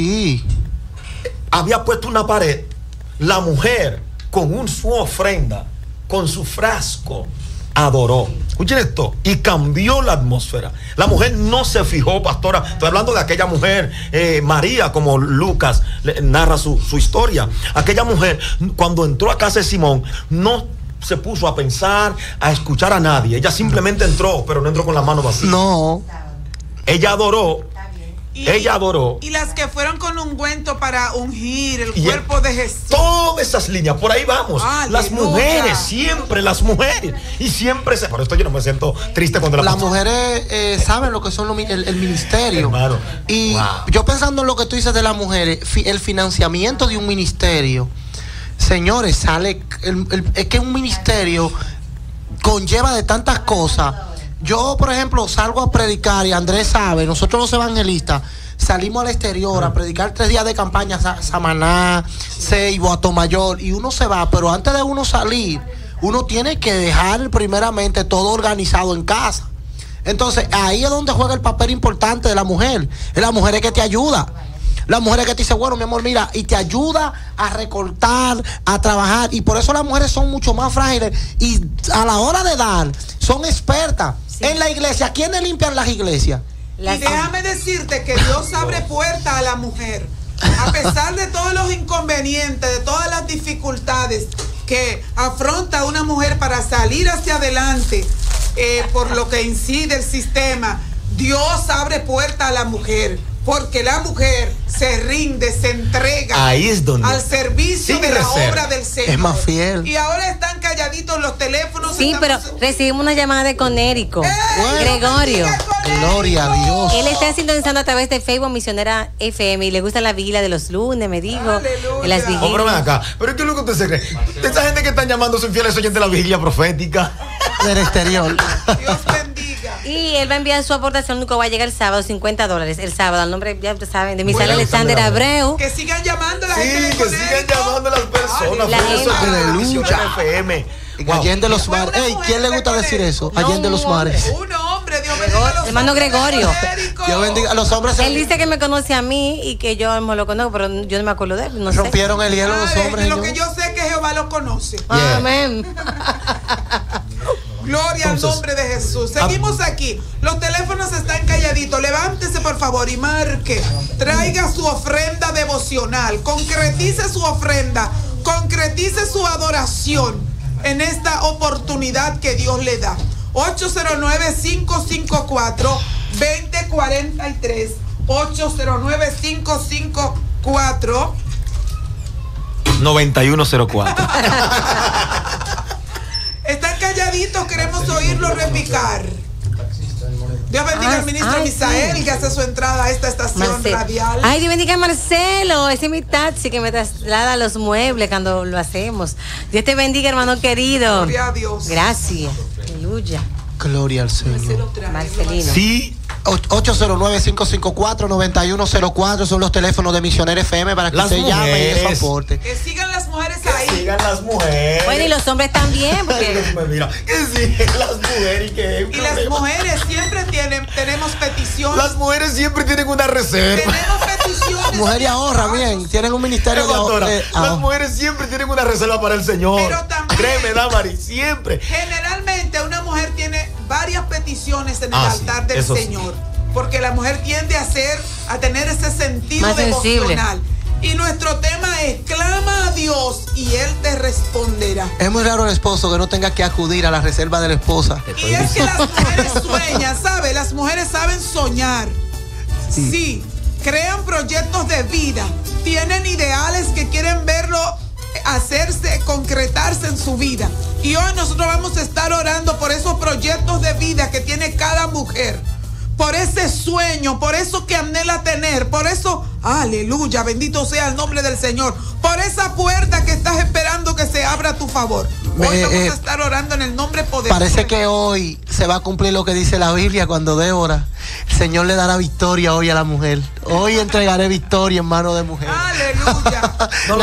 había puesto una pared, la mujer con su ofrenda, con su frasco, adoró. Escuchen esto, y cambió la atmósfera. La mujer no se fijó, pastora. Estoy hablando de aquella mujer, María, como Lucas narra su historia. Aquella mujer, cuando entró a casa de Simón, no se puso a pensar, a escuchar a nadie. Ella simplemente entró, pero no entró con las manos vacías. No. Ella adoró. Ella adoró. Y las que fueron con ungüento para ungir el cuerpo de Jesús. Todas esas líneas, por ahí vamos. ¡Aleluya! Las mujeres, siempre las mujeres. Y siempre por esto yo no me siento triste cuando las mujeres saben lo que son el ministerio. Hermano. Y yo pensando en lo que tú dices de las mujeres, el financiamiento de un ministerio, señores, sale. Es que un ministerio conlleva de tantas cosas. Yo, por ejemplo, salgo a predicar y Andrés sabe, nosotros los evangelistas salimos al exterior a predicar 3 días de campaña, Samaná, Ceibo, Atomayor, y uno se va, pero antes de uno salir, uno tiene que dejar primeramente todo organizado en casa. Entonces, ahí es donde juega el papel importante de la mujer. Es la mujer que te ayuda. La mujer que te dice, bueno, mi amor, mira, y te ayuda a recortar, a trabajar. Y por eso las mujeres son mucho más frágiles. Y a la hora de dar, son expertas. Sí. En la iglesia, ¿quiénes limpian las iglesias? Y déjame decirte que Dios abre puertas a la mujer. A pesar de todos los inconvenientes, de todas las dificultades que afronta una mujer para salir hacia adelante, por lo que incide el sistema, Dios abre puertas a la mujer. Porque la mujer se rinde, se entrega. Ahí es donde al servicio de la obra del Señor. Es más fiel. Y ahora están calladitos los teléfonos. Sí, pero recibimos una llamada de Conérico. Gregorio. Gloria a Dios. Él está sintonizando a través de Facebook Misionera FM y le gusta la vigilia de los lunes, me dijo. Aleluya. Las vigilias. Hombre, ven acá. Pero ¿qué es lo que usted se cree? Esa gente que están llamando son fieles oyentes de la vigilia profética. Del exterior. Dios bendiga. Y él va a enviar su aportación, nunca va a llegar el sábado, $50. El sábado, al nombre, ya ustedes saben, de Misael Alexander Abreu. Que sigan llamando a la gente. Sí, que sigan llamando a las personas. La Aleluya. FM. Allende los mares. Ey, ¿quién le gusta decir eso? Allende los mares. Un hombre, Dios bendiga a los hermano Gregorio. Dios bendiga a los hombres. Él dice que me conoce a mí y que yo mismo lo conozco, pero yo no me acuerdo de él. No rompieron el hielo los hombres. Lo que yo sé es que Jehová los conoce. Yeah. Amén. Gloria al nombre de Jesús. Seguimos aquí. Los teléfonos están calladitos. Levántese, por favor, y marque. Traiga su ofrenda devocional. Concretice su ofrenda. Concretice su adoración en esta oportunidad que Dios le da. 809-554-2043. 809-554-9104. Están calladitos, queremos oírlo repicar. Dios bendiga al ministro Misael, que hace su entrada a esta estación radial. Ay, Dios bendiga a Marcelo, ese es mi taxi que me traslada los muebles cuando lo hacemos. Dios te bendiga, hermano querido. Gloria a Dios. Gracias. Aleluya. Gloria al Señor. Marcelino. Sí. 809-554-9104 son los teléfonos de Misionera FM para que usted llame y eso aporte. Que sigan las mujeres ahí. Que sigan las mujeres. Bueno, y los hombres también. Porque... Mira, que sigan las mujeres. Y las mujeres siempre tenemos peticiones. Las mujeres siempre tienen una reserva. Tenemos peticiones. Mujeres ahorran bien, tienen un ministerio de ahorro. Las mujeres siempre tienen una reserva para el Señor. Pero también, créeme, Damari, siempre. Generalmente una mujer tiene varias peticiones en el altar del Señor. Porque la mujer tiende a tener ese sentido más devocional. Y nuestro tema es: clama a Dios y Él te responderá. Es muy raro el esposo que no tenga que acudir a la reserva de la esposa. Y es que las mujeres sueñan, ¿sabes? Las mujeres saben soñar. Sí, crean proyectos de vida. Tienen ideales que quieren verlo hacerse, concretarse en su vida. Y hoy nosotros vamos a estar orando por esos proyectos de vida que tiene cada mujer. Por ese sueño, por eso que anhela tener, por eso, aleluya, bendito sea el nombre del Señor, por esa puerta que estás esperando que se abra a tu favor. Hoy vamos a estar orando en el nombre poderoso. Parece que hoy se va a cumplir lo que dice la Biblia cuando Débora, el Señor le dará victoria hoy a la mujer. Hoy entregaré victoria en mano de mujer. Aleluya.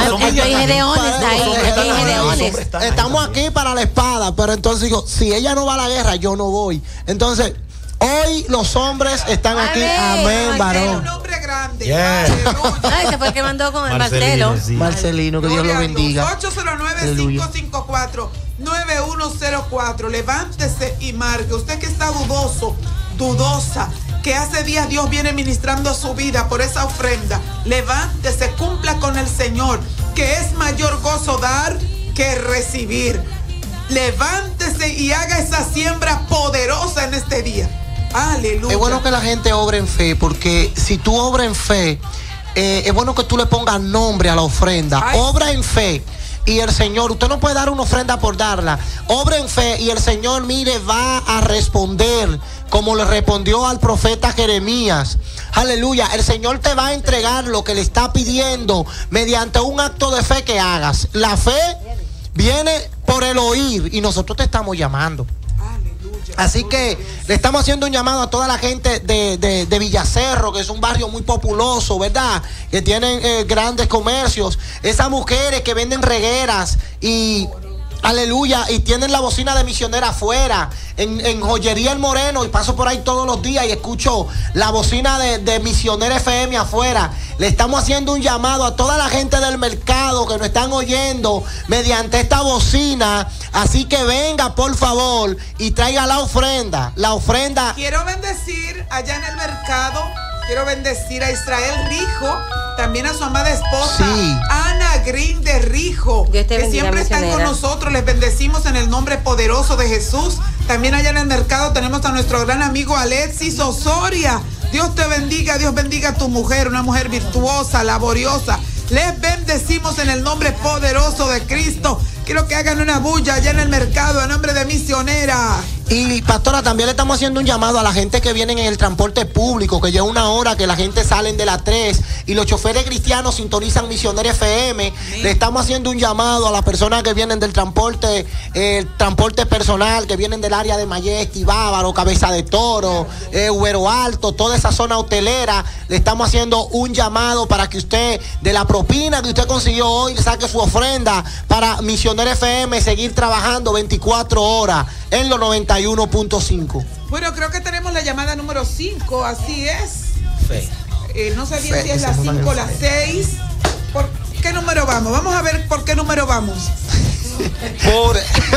Estamos aquí para la espada, pero entonces digo, si ella no va a la guerra, yo no voy. Entonces, hoy los hombres están aquí. Amén, varón. Un hombre grande. Yeah. Ay, se fue el que mandó con el Marcelo. Sí. Marcelino, que Dios lo bendiga. 809-554-9104. Levántese y marque. Usted que está dudosa, que hace días Dios viene ministrando su vida por esa ofrenda. Levántese, cumpla con el Señor, que es mayor gozo dar que recibir. Levántese y haga esa siembra poderosa en este día. Aleluya. Es bueno que la gente obre en fe, porque si tú obras en fe, es bueno que tú le pongas nombre a la ofrenda. Ay. Obra en fe. Y el Señor, usted no puede dar una ofrenda por darla. Obra en fe y el Señor, mire, va a responder como le respondió al profeta Jeremías. Aleluya. El Señor te va a entregar lo que le está pidiendo mediante un acto de fe que hagas. La fe viene por el oír y nosotros te estamos llamando. Así que le estamos haciendo un llamado a toda la gente de Villacerro, que es un barrio muy populoso, ¿verdad? Que tienen grandes comercios. Esas mujeres que venden regueras y... aleluya, y tienen la bocina de Misionera afuera, en Joyería El Moreno, y paso por ahí todos los días y escucho la bocina de Misionera FM afuera. Le estamos haciendo un llamado a toda la gente del mercado que nos están oyendo mediante esta bocina, así que venga por favor y traiga la ofrenda. La ofrenda. Quiero bendecir allá en el mercado, quiero bendecir a Israel Rijo, también a su amada esposa, Ana Green de Rijo, que siempre están con nosotros. Les bendecimos en el nombre poderoso de Jesús. También allá en el mercado tenemos a nuestro gran amigo Alexis Osoria. Dios te bendiga, Dios bendiga a tu mujer, una mujer virtuosa, laboriosa. Les bendecimos en el nombre poderoso de Cristo. Quiero que hagan una bulla allá en el mercado a nombre de Misionera. Y pastora, también le estamos haciendo un llamado a la gente que viene en el transporte público, que lleva una hora que la gente sale de la 3 y los choferes cristianos sintonizan Misionera FM. Sí. Le estamos haciendo un llamado a las personas que vienen del transporte personal, que vienen del área de Mayesti, Bávaro, Cabeza de Toro, Güero Alto, toda esa zona hotelera. Le estamos haciendo un llamado para que usted, de la propina que usted consiguió hoy, le saque su ofrenda para Misionera FM seguir trabajando 24 horas en los 91.5. Bueno, creo que tenemos la llamada número 5, así es. Fe. No sé bien si es la 5 o la 6. ¿Por qué número vamos? Vamos a ver por qué número vamos. Por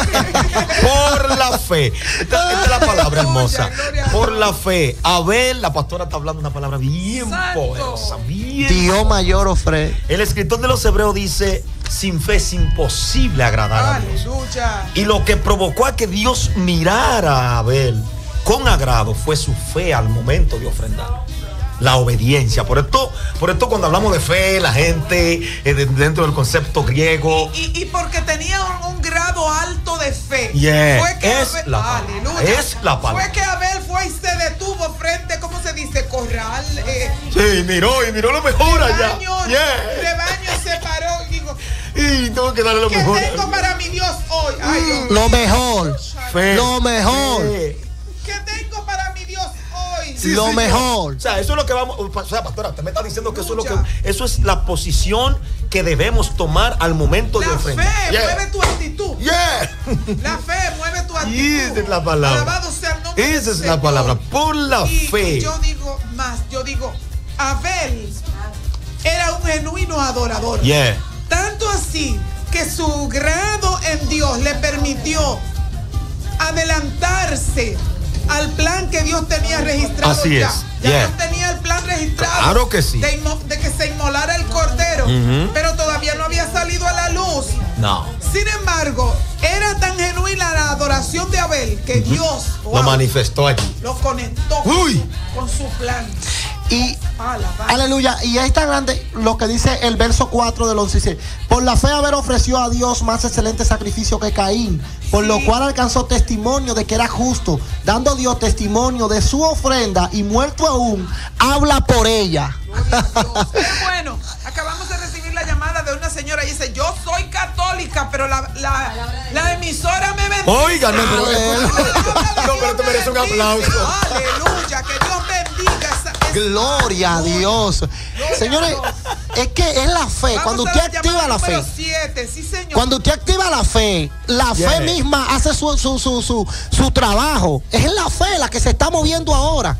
la fe. Esta es la palabra hermosa. Por la fe. Abel, la pastora está hablando una palabra bien poderosa. Dios mayor ofrece. El escritor de los Hebreos dice: sin fe es imposible agradar a Dios. Y lo que provocó a que Dios mirara a Abel con agrado fue su fe al momento de ofrendar. La obediencia. Por esto cuando hablamos de fe, la gente dentro del concepto griego. Y porque tenía un grado alto de fe. Yeah. Fue que es la palabra. Fue que Abel fue y se detuvo corral. Sí, miró lo mejor allá. Rebaño se paró. Digo, y tengo que darle lo mejor. ¿Qué tengo para mi Dios hoy? Ay, Dios. Lo mejor. Fe. Lo mejor. ¿Qué tengo para mi Dios hoy? Sí, lo mejor. O sea, eso es lo que vamos. O sea, pastora, usted me está diciendo que eso es la posición que debemos tomar al momento de ofrendar. La fe mueve tu actitud. La fe mueve tu actitud. Y esa es la palabra. Alabado sea el nombre esa es la palabra. Por la fe. Y yo digo más, Abel era un genuino adorador. Tanto así que su grado en Dios le permitió adelantarse al plan que Dios tenía registrado. Así ya. es. Dios tenía el plan registrado. Claro que sí. De que se inmolara el cordero. Pero todavía no había salido a la luz. No. Sin embargo, era tan genuina la adoración de Abel que Dios lo manifestó allí. Lo conectó con su plan. Y aleluya, y es tan grande lo que dice el verso 4 del 11. Dice: por la fe Abel ofreció a Dios más excelente sacrificio que Caín, por lo cual alcanzó testimonio de que era justo, dando Dios testimonio de su ofrenda, y muerto aún, habla por ella. Bueno, acabamos de recibir la llamada de una señora y dice: yo soy católica, pero la emisora me bendice. Oigan, no, pero te merece un aplauso. Aleluya, que Dios bendiga esa gloria a Dios. Señores, es que es la fe. Cuando usted activa la fe, 7, sí, señor. Cuando usted activa la fe misma hace su trabajo. Es la fe la que se está moviendo ahora.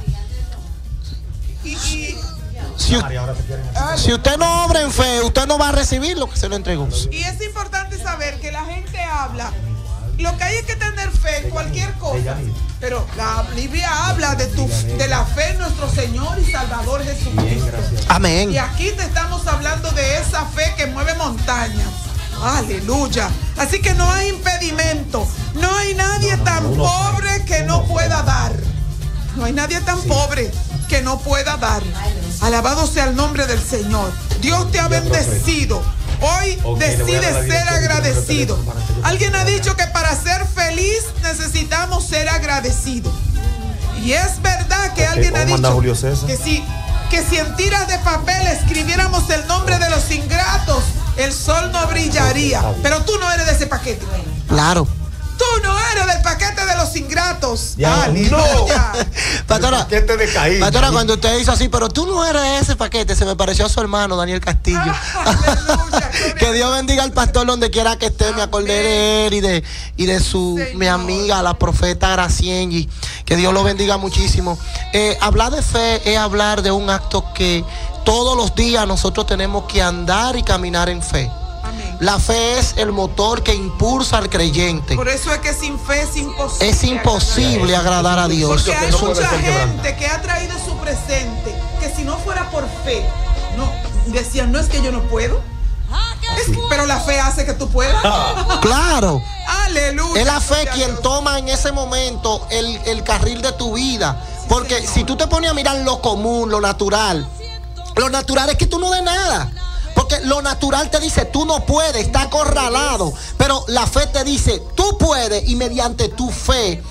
Si usted no obra en fe, usted no va a recibir lo que se le entregó. Y es importante saber que la gente habla. Lo que hay es que tener fe en cualquier cosa. Pero la Biblia habla de la fe en nuestro Señor y Salvador Jesucristo. Amén. Y aquí te estamos hablando de esa fe que mueve montañas. Aleluya. Así que no hay impedimento. No hay nadie tan pobre que no pueda dar. No hay nadie tan pobre que no pueda dar. Alabado sea el nombre del Señor. Dios te ha bendecido. Hoy decide ser agradecido. Alguien ha dicho que para ser feliz necesitamos ser agradecidos. Y es verdad que alguien ha dicho que si en tiras de papel escribiéramos el nombre de los ingratos, el sol no brillaría. Pero tú no eres de ese paquete. Claro. Tú no eres del paquete de los ingratos. Aleluya. Pastora, de pastora, cuando usted hizo así, pero tú no eres de ese paquete, se me pareció a su hermano Daniel Castillo. Aleluya. Que Dios bendiga al pastor donde quiera que esté. Me acordé de él y de su mi amiga, la profeta Graciengi. Que Dios lo bendiga muchísimo. Hablar de fe es hablar de un acto que todos los días nosotros tenemos que andar y caminar en fe. La fe es el motor que impulsa al creyente. Por eso es que sin fe es imposible. Es imposible agradar a Dios. Porque hay mucha gente que ha traído su presente, que si no fuera por fe, no, decían, no es que yo no puedo. Pero la fe hace que tú puedas. Claro. Aleluya. Es la fe quien toma en ese momento el carril de tu vida. Porque si tú te pones a mirar lo común, lo natural es que tú no des nada. Porque lo natural te dice, tú no puedes, está acorralado. Pero la fe te dice, tú puedes, y mediante tu fe,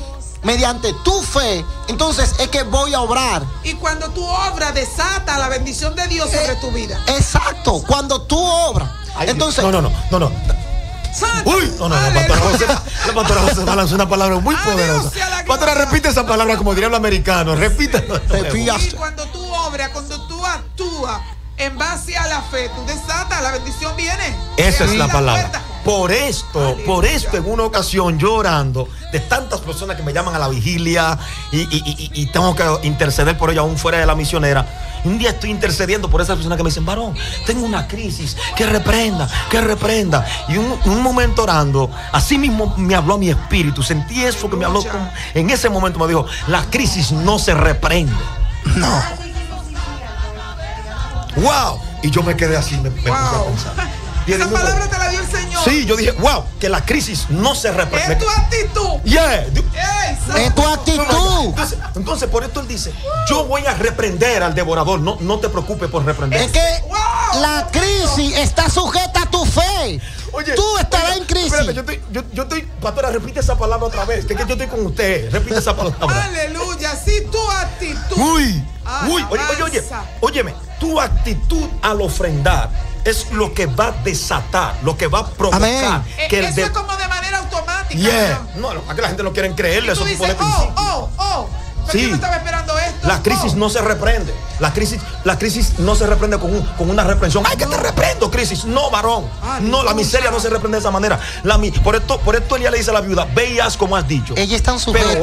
entonces es que voy a obrar. Y cuando tú obras, desata la bendición de Dios sobre tu vida. Exacto, cuando tú obras. Entonces, no. Uy, no, la pastora José lanzó una palabra muy poderosa. Pastora, repite esa palabra como diría el americano. Repítelo. Y cuando tú obras, cuando tú actúas en base a la fe, tú desatas, la bendición viene. Esa es la palabra. Por esto, en una ocasión, yo orando de tantas personas que me llaman a la vigilia y tengo que interceder por ellos aún fuera de la misionera. Un día estoy intercediendo por esas personas que me dicen, varón, tengo una crisis, que reprenda. Y un momento orando, así mismo me habló a mi espíritu. Sentí eso que me habló. En ese momento me dijo, la crisis no se reprende. No. ¡Wow! Y yo me quedé así, me puse a pensar. Esa palabra te la dio el Señor. Sí, yo dije, wow, que la crisis no se reprende. Es tu actitud. Es tu actitud. Entonces, por esto él dice, yo voy a reprender al devorador. No te preocupes por reprender. Es que la crisis está sujeta a tu fe. Oye, tú estarás en crisis. Espérate, yo estoy, pastora, repite esa palabra otra vez, que yo estoy con usted. Repite esa palabra. Aleluya, sí, tu actitud. Óyeme, tu actitud al ofrendar es lo que va a desatar, lo que va a provocar. Que eso es como de manera automática. No, que la gente no quiere creerle eso. Dices, Sí. Yo no estaba esperando esto. La crisis no se reprende. La crisis no se reprende con una reprensión. ¡Ay, que te reprendo, crisis! No, varón. No, la miseria no se reprende de esa manera. Por esto Elías le dice a la viuda, ve y haz como has dicho. Ella está en su fe.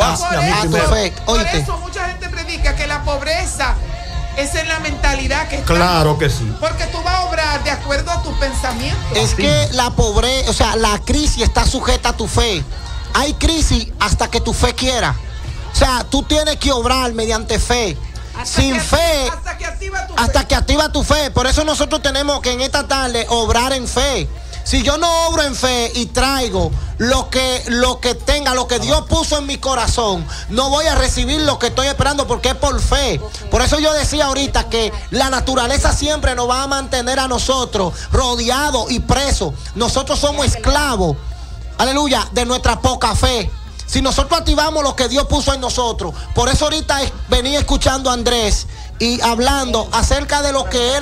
Por eso mucha gente predica que la pobreza es en la mentalidad que está. Claro que sí. Porque tú vas a obrar de acuerdo a tus pensamientos. Es que la pobreza, o sea, la crisis está sujeta a tu fe. Hay crisis hasta que tu fe quiera. O sea, tú tienes que obrar mediante fe. Sin fe, hasta que activa tu fe. Por eso nosotros tenemos que en esta tarde obrar en fe. Si yo no obro en fe y traigo lo que tenga, lo que Dios puso en mi corazón, no voy a recibir lo que estoy esperando porque es por fe. Por eso yo decía ahorita que la naturaleza siempre nos va a mantener a nosotros rodeados y presos. Nosotros somos esclavos, aleluya, de nuestra poca fe. Si nosotros activamos lo que Dios puso en nosotros. Por eso ahorita venía escuchando a Andrés y hablando acerca de lo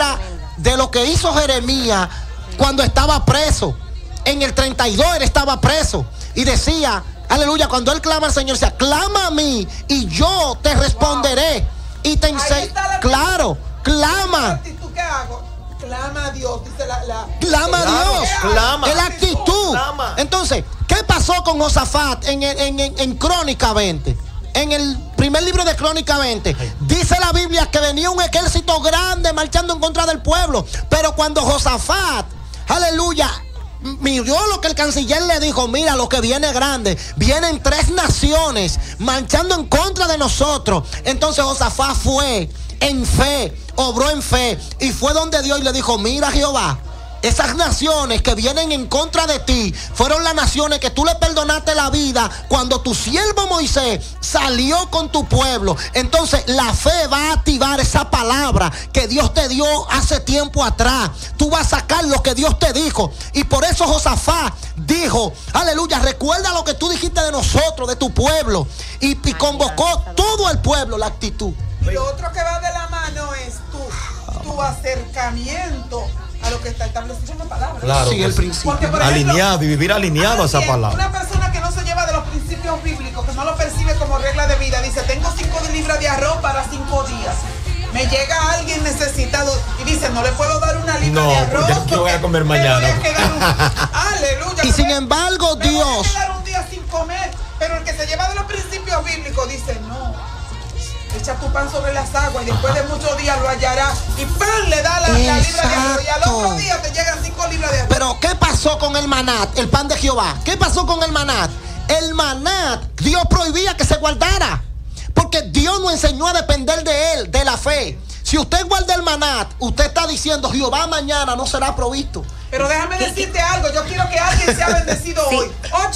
que hizo Jeremías cuando estaba preso. En el 32 él estaba preso y decía, aleluya, cuando él clama al Señor, decía, clama a mí y yo te responderé y te enseñaré. Claro, clama. ¿Qué hago? Clama a Dios, dice clama a Dios. Clama. Es la actitud. Clama. Entonces, ¿qué pasó con Josafat en Crónica 20? En el primer libro de Crónica 20, dice la Biblia que venía un ejército grande marchando en contra del pueblo. Pero cuando Josafat, aleluya, miró lo que el canciller le dijo, mira lo que viene grande, vienen 3 naciones marchando en contra de nosotros. Entonces Josafat fue en fe, obró en fe y fue donde Dios le dijo, mira Jehová, esas naciones que vienen en contra de ti fueron las naciones que tú le perdonaste la vida cuando tu siervo Moisés salió con tu pueblo. Entonces la fe va a activar esa palabra que Dios te dio hace tiempo atrás. Tú vas a sacar lo que Dios te dijo. Y por eso Josafat dijo, aleluya, recuerda lo que tú dijiste de nosotros, de tu pueblo. Y convocó todo el pueblo, la actitud. Y lo otro que va de la mano es tu acercamiento a lo que está establecido en la palabra. Claro, sí, el principio. Porque, por alineado y vivir alineado a esa palabra. Una persona que no se lleva de los principios bíblicos, que no lo percibe como regla de vida, dice, tengo 5 libras de arroz para 5 días. Me llega alguien necesitado y dice, no le puedo dar una libra de arroz. Yo voy a comer mañana. Aleluya. Y sin embargo, Dios. Me voy a quedar un día sin comer. Pero el que se lleva de los principios bíblicos dice, no. Echa tu pan sobre las aguas y después de muchos días lo hallarás. Y pan le da la libra de arroz. Y al otro día te llegan 5 libras de arroz. Pero ¿qué pasó con el manat, el pan de Jehová? ¿Qué pasó con el manat? El manat, Dios prohibía que se guardara. Porque Dios nos enseñó a depender de él, de la fe. Si usted guarda el manat, usted está diciendo, Jehová mañana no será provisto. Pero déjame decirte algo, yo quiero que alguien sea bendecido hoy.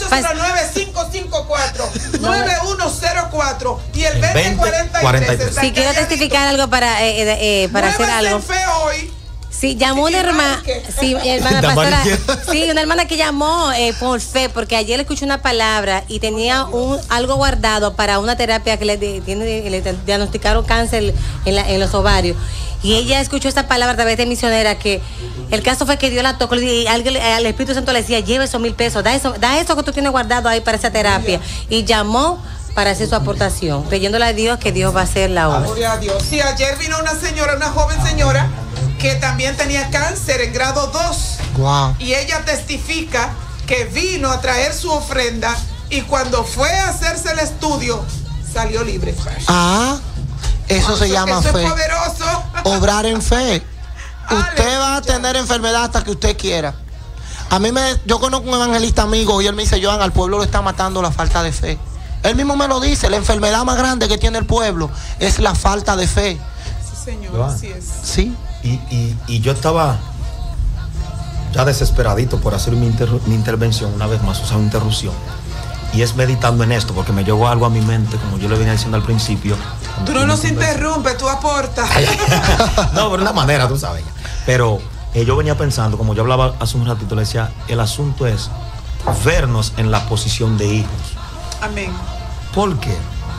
809-554-9104 y el 2043. Si quiero testificar algo para hacer algo. En fe hoy. Sí, llamó una hermana, sí, hermana pastora, sí, una hermana que llamó por fe, porque ayer le escuché una palabra y tenía algo guardado para una terapia que le diagnosticaron cáncer en los ovarios. Y ella escuchó esa palabra a través de misionera, que el caso fue que Dios la tocó y al Espíritu Santo le decía, lleva esos 1,000 pesos, da eso que tú tienes guardado ahí para esa terapia. Y llamó para hacer su aportación, creyéndole a Dios que Dios va a hacer la obra. Gloria a Dios. Sí, ayer vino una joven señora, que también tenía cáncer en grado 2. Wow. Y ella testifica que vino a traer su ofrenda y cuando fue a hacerse el estudio, salió libre. Eso se llama fe. Eso es poderoso. Obrar en fe. Usted va a tener enfermedad hasta que usted quiera. Yo conozco un evangelista amigo y él me dice, Joan, al pueblo lo está matando la falta de fe. Él mismo me lo dice, la enfermedad más grande que tiene el pueblo es la falta de fe. Sí, señor, así es. Sí. Y yo estaba ya desesperadito por hacer mi intervención una vez más, o sea, una interrupción. Y es meditando en esto, porque me llegó algo a mi mente, como yo le venía diciendo al principio. Tú no nos interrumpes, tú aportas. No, pero de una manera, tú sabes. Pero yo venía pensando, como yo hablaba hace un ratito, le decía, el asunto es vernos en la posición de hijos. Amén. ¿Por qué?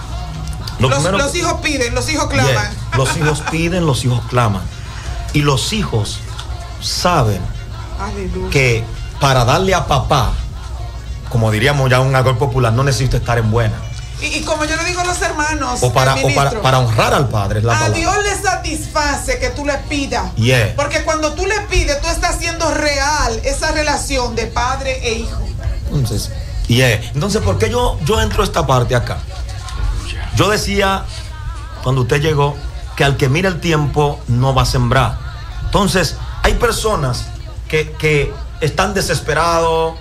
Los hijos piden, los hijos claman. Yeah, los hijos piden, los hijos claman. Y los hijos saben que para darle a papá, como diríamos ya un argot popular, no necesita estar en buena. Y como yo le digo a los hermanos, o para honrar al padre, es la palabra. A Dios le satisface que tú le pidas. Yeah. Porque cuando tú le pides, tú estás haciendo real esa relación de padre e hijo. Entonces, ¿por qué yo entro a esta parte acá? Yo decía, cuando usted llegó, que al que mira el tiempo no va a sembrar. Entonces, hay personas que están desesperados.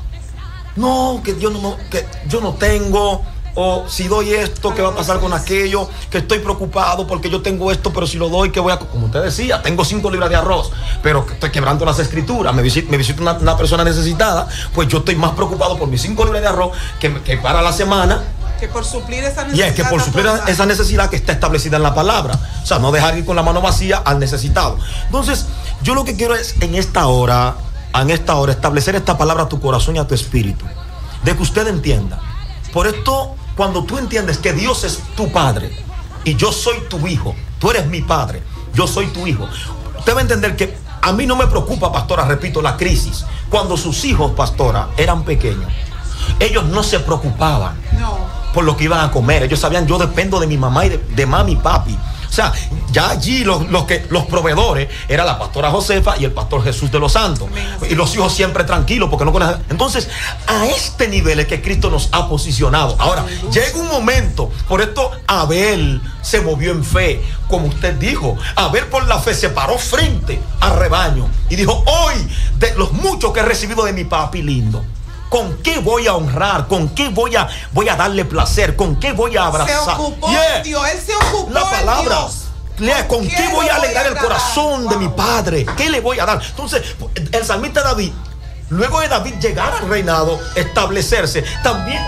No, que yo no tengo. O si doy esto, ¿qué va a pasar con aquello? Que estoy preocupado porque yo tengo esto, pero si lo doy, ¿qué voy a...? Como usted decía, tengo 5 libras de arroz, pero estoy quebrando las escrituras. Me visita una persona necesitada, pues yo estoy más preocupado por mis 5 libras de arroz que para la semana. Que por suplir esa necesidad. Que por suplir esa necesidad que está establecida en la palabra. O sea, no dejar ir con la mano vacía al necesitado. Entonces, yo lo que quiero es en esta hora, establecer esta palabra a tu corazón y a tu espíritu. De que usted entienda. Por esto, cuando tú entiendes que Dios es tu padre y yo soy tu hijo, tú eres mi padre, yo soy tu hijo, usted va a entender que a mí no me preocupa, pastora, repito, la crisis. Cuando sus hijos, pastora, eran pequeños, ellos no se preocupaban por lo que iban a comer. Ellos sabían, yo dependo de mi mamá y de mami y papi. O sea, ya allí los proveedores era la pastora Josefa y el pastor Jesús de los Santos. Y los hijos siempre tranquilos porque no conocen. Entonces, a este nivel es que Cristo nos ha posicionado. Ahora, llega un momento, por esto Abel se movió en fe, como usted dijo. Abel por la fe se paró frente al rebaño y dijo, hoy de los muchos que he recibido de mi papi lindo, ¿con qué voy a honrar? ¿Con qué voy a darle placer? ¿Con qué voy a abrazar? Se ocupó Dios, él se ocupó la palabra. Dios. ¿Con qué voy a alegrar el corazón de mi padre? ¿Qué le voy a dar? Entonces, el salmista David, luego de David llegar al reinado, establecerse, también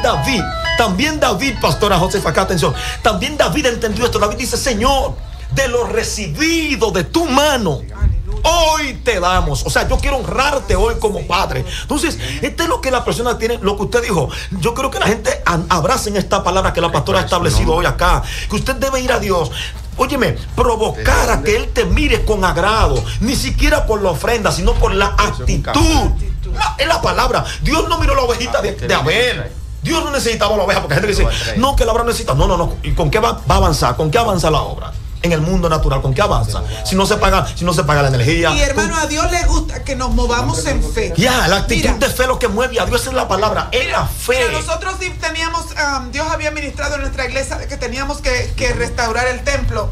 David, pastora Josefa, acá atención, también David entendió esto. David dice, Señor, de lo recibido de tu mano, hoy te damos. O sea, yo quiero honrarte hoy como padre. Entonces, esto es lo que la persona tiene, lo que usted dijo. Yo creo que la gente abrace en esta palabra que la pastora ha establecido hoy acá. Que usted debe ir a Dios. Óyeme, provocar a que Él te mire con agrado. Ni siquiera por la ofrenda, sino por la actitud. Es la palabra. Dios no miró la ovejita de Abel. Dios no necesitaba la oveja, porque la gente dice, no, que la obra necesita. No. ¿Y con qué va a avanzar? ¿Con qué avanza la obra? En el mundo natural, ¿con qué avanza? Si no se paga la energía. Y hermano, a Dios le gusta que nos movamos en fe. La actitud de fe lo que mueve a Dios es la palabra, es la fe. Mira, nosotros sí teníamos, Dios había ministrado en nuestra iglesia de que teníamos que restaurar el templo.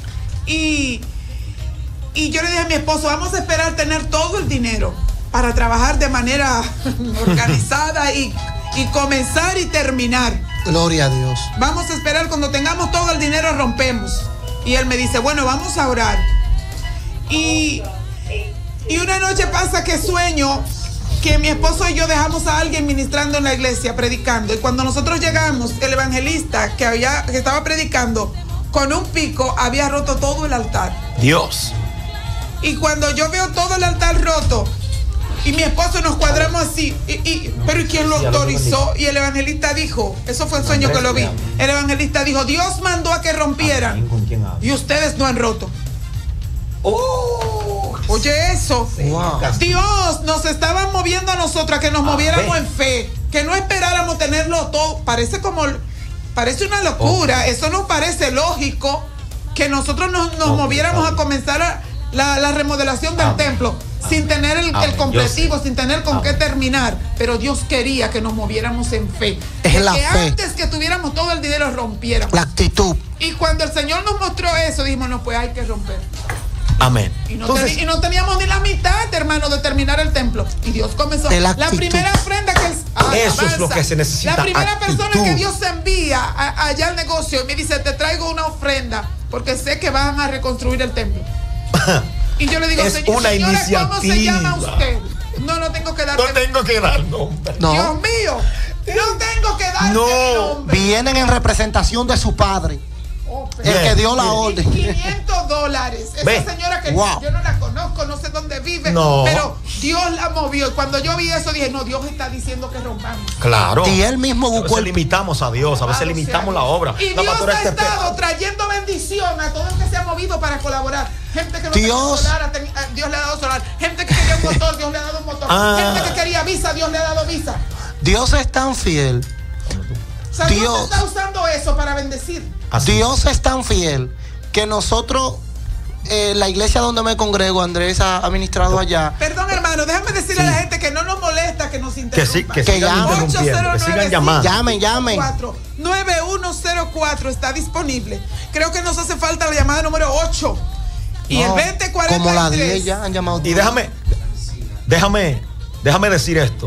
Y yo le dije a mi esposo, vamos a esperar tener todo el dinero para trabajar de manera organizada y comenzar y terminar. Gloria a Dios. Vamos a esperar, cuando tengamos todo el dinero rompemos. Y él me dice, bueno, vamos a orar. Y una noche pasa que sueño que mi esposo y yo dejamos a alguien ministrando en la iglesia, predicando. Y cuando nosotros llegamos, el evangelista que estaba predicando, con un pico había roto todo el altar. Dios. Y cuando yo veo todo el altar roto, y mi esposo nos cuadramos así, pero ¿y quién lo autorizó? Y el evangelista dijo, eso fue el sueño que lo vi. El evangelista dijo, Dios mandó a que rompieran y ustedes no han roto. Oye eso. Wow. Dios nos estaba moviendo a nosotros a que nos moviéramos en fe, que no esperáramos tenerlo todo. Parece una locura. Eso no parece lógico que nosotros nos moviéramos a comenzar la remodelación del templo sin tener el completivo, sin tener con qué terminar. Pero Dios quería que nos moviéramos en fe. Es la fe. Antes que tuviéramos todo el dinero, rompiéramos. La actitud. Y cuando el Señor nos mostró eso, dijimos, no, pues hay que romper. Amén. Y no teníamos ni la mitad, hermano, de terminar el templo. Y Dios comenzó. La primera ofrenda que eso es lo que se necesita. La primera persona que Dios envía allá al negocio y me dice, te traigo una ofrenda porque sé que van a reconstruir el templo. Y yo le digo, señora, ¿cómo se llama usted? No tengo que dar. No tengo que dar nombre. No. Dios mío, no tengo que dar nombre. Vienen en representación de su padre. El que dio la orden. $500. Esa señora que yo no la conozco, no sé dónde vive, pero Dios la movió. Y cuando yo vi eso dije, no, Dios está diciendo que rompamos. Claro. Y él mismo buscó. A veces limitamos a Dios, a veces limitamos la obra. Y Dios ha estado trayendo bendición a todo el que se ha movido para colaborar. Gente que no tenía solar, Dios le ha dado solar. Gente que quería un motor, Dios le ha dado un motor. Gente que quería visa, Dios le ha dado visa. Dios es tan fiel. O sea, Dios está usando eso para bendecir. Dios es tan fiel que nosotros, la iglesia donde me congrego, Andrés ha ministrado allá. Perdón, hermano, déjame decirle a la gente que no nos molesta que nos interrumpan. Que sigan llamando. Llamen. 9104 está disponible. Creo que nos hace falta la llamada número 8. Y el 2043. Como la 10 ya han llamado. Y déjame decir esto.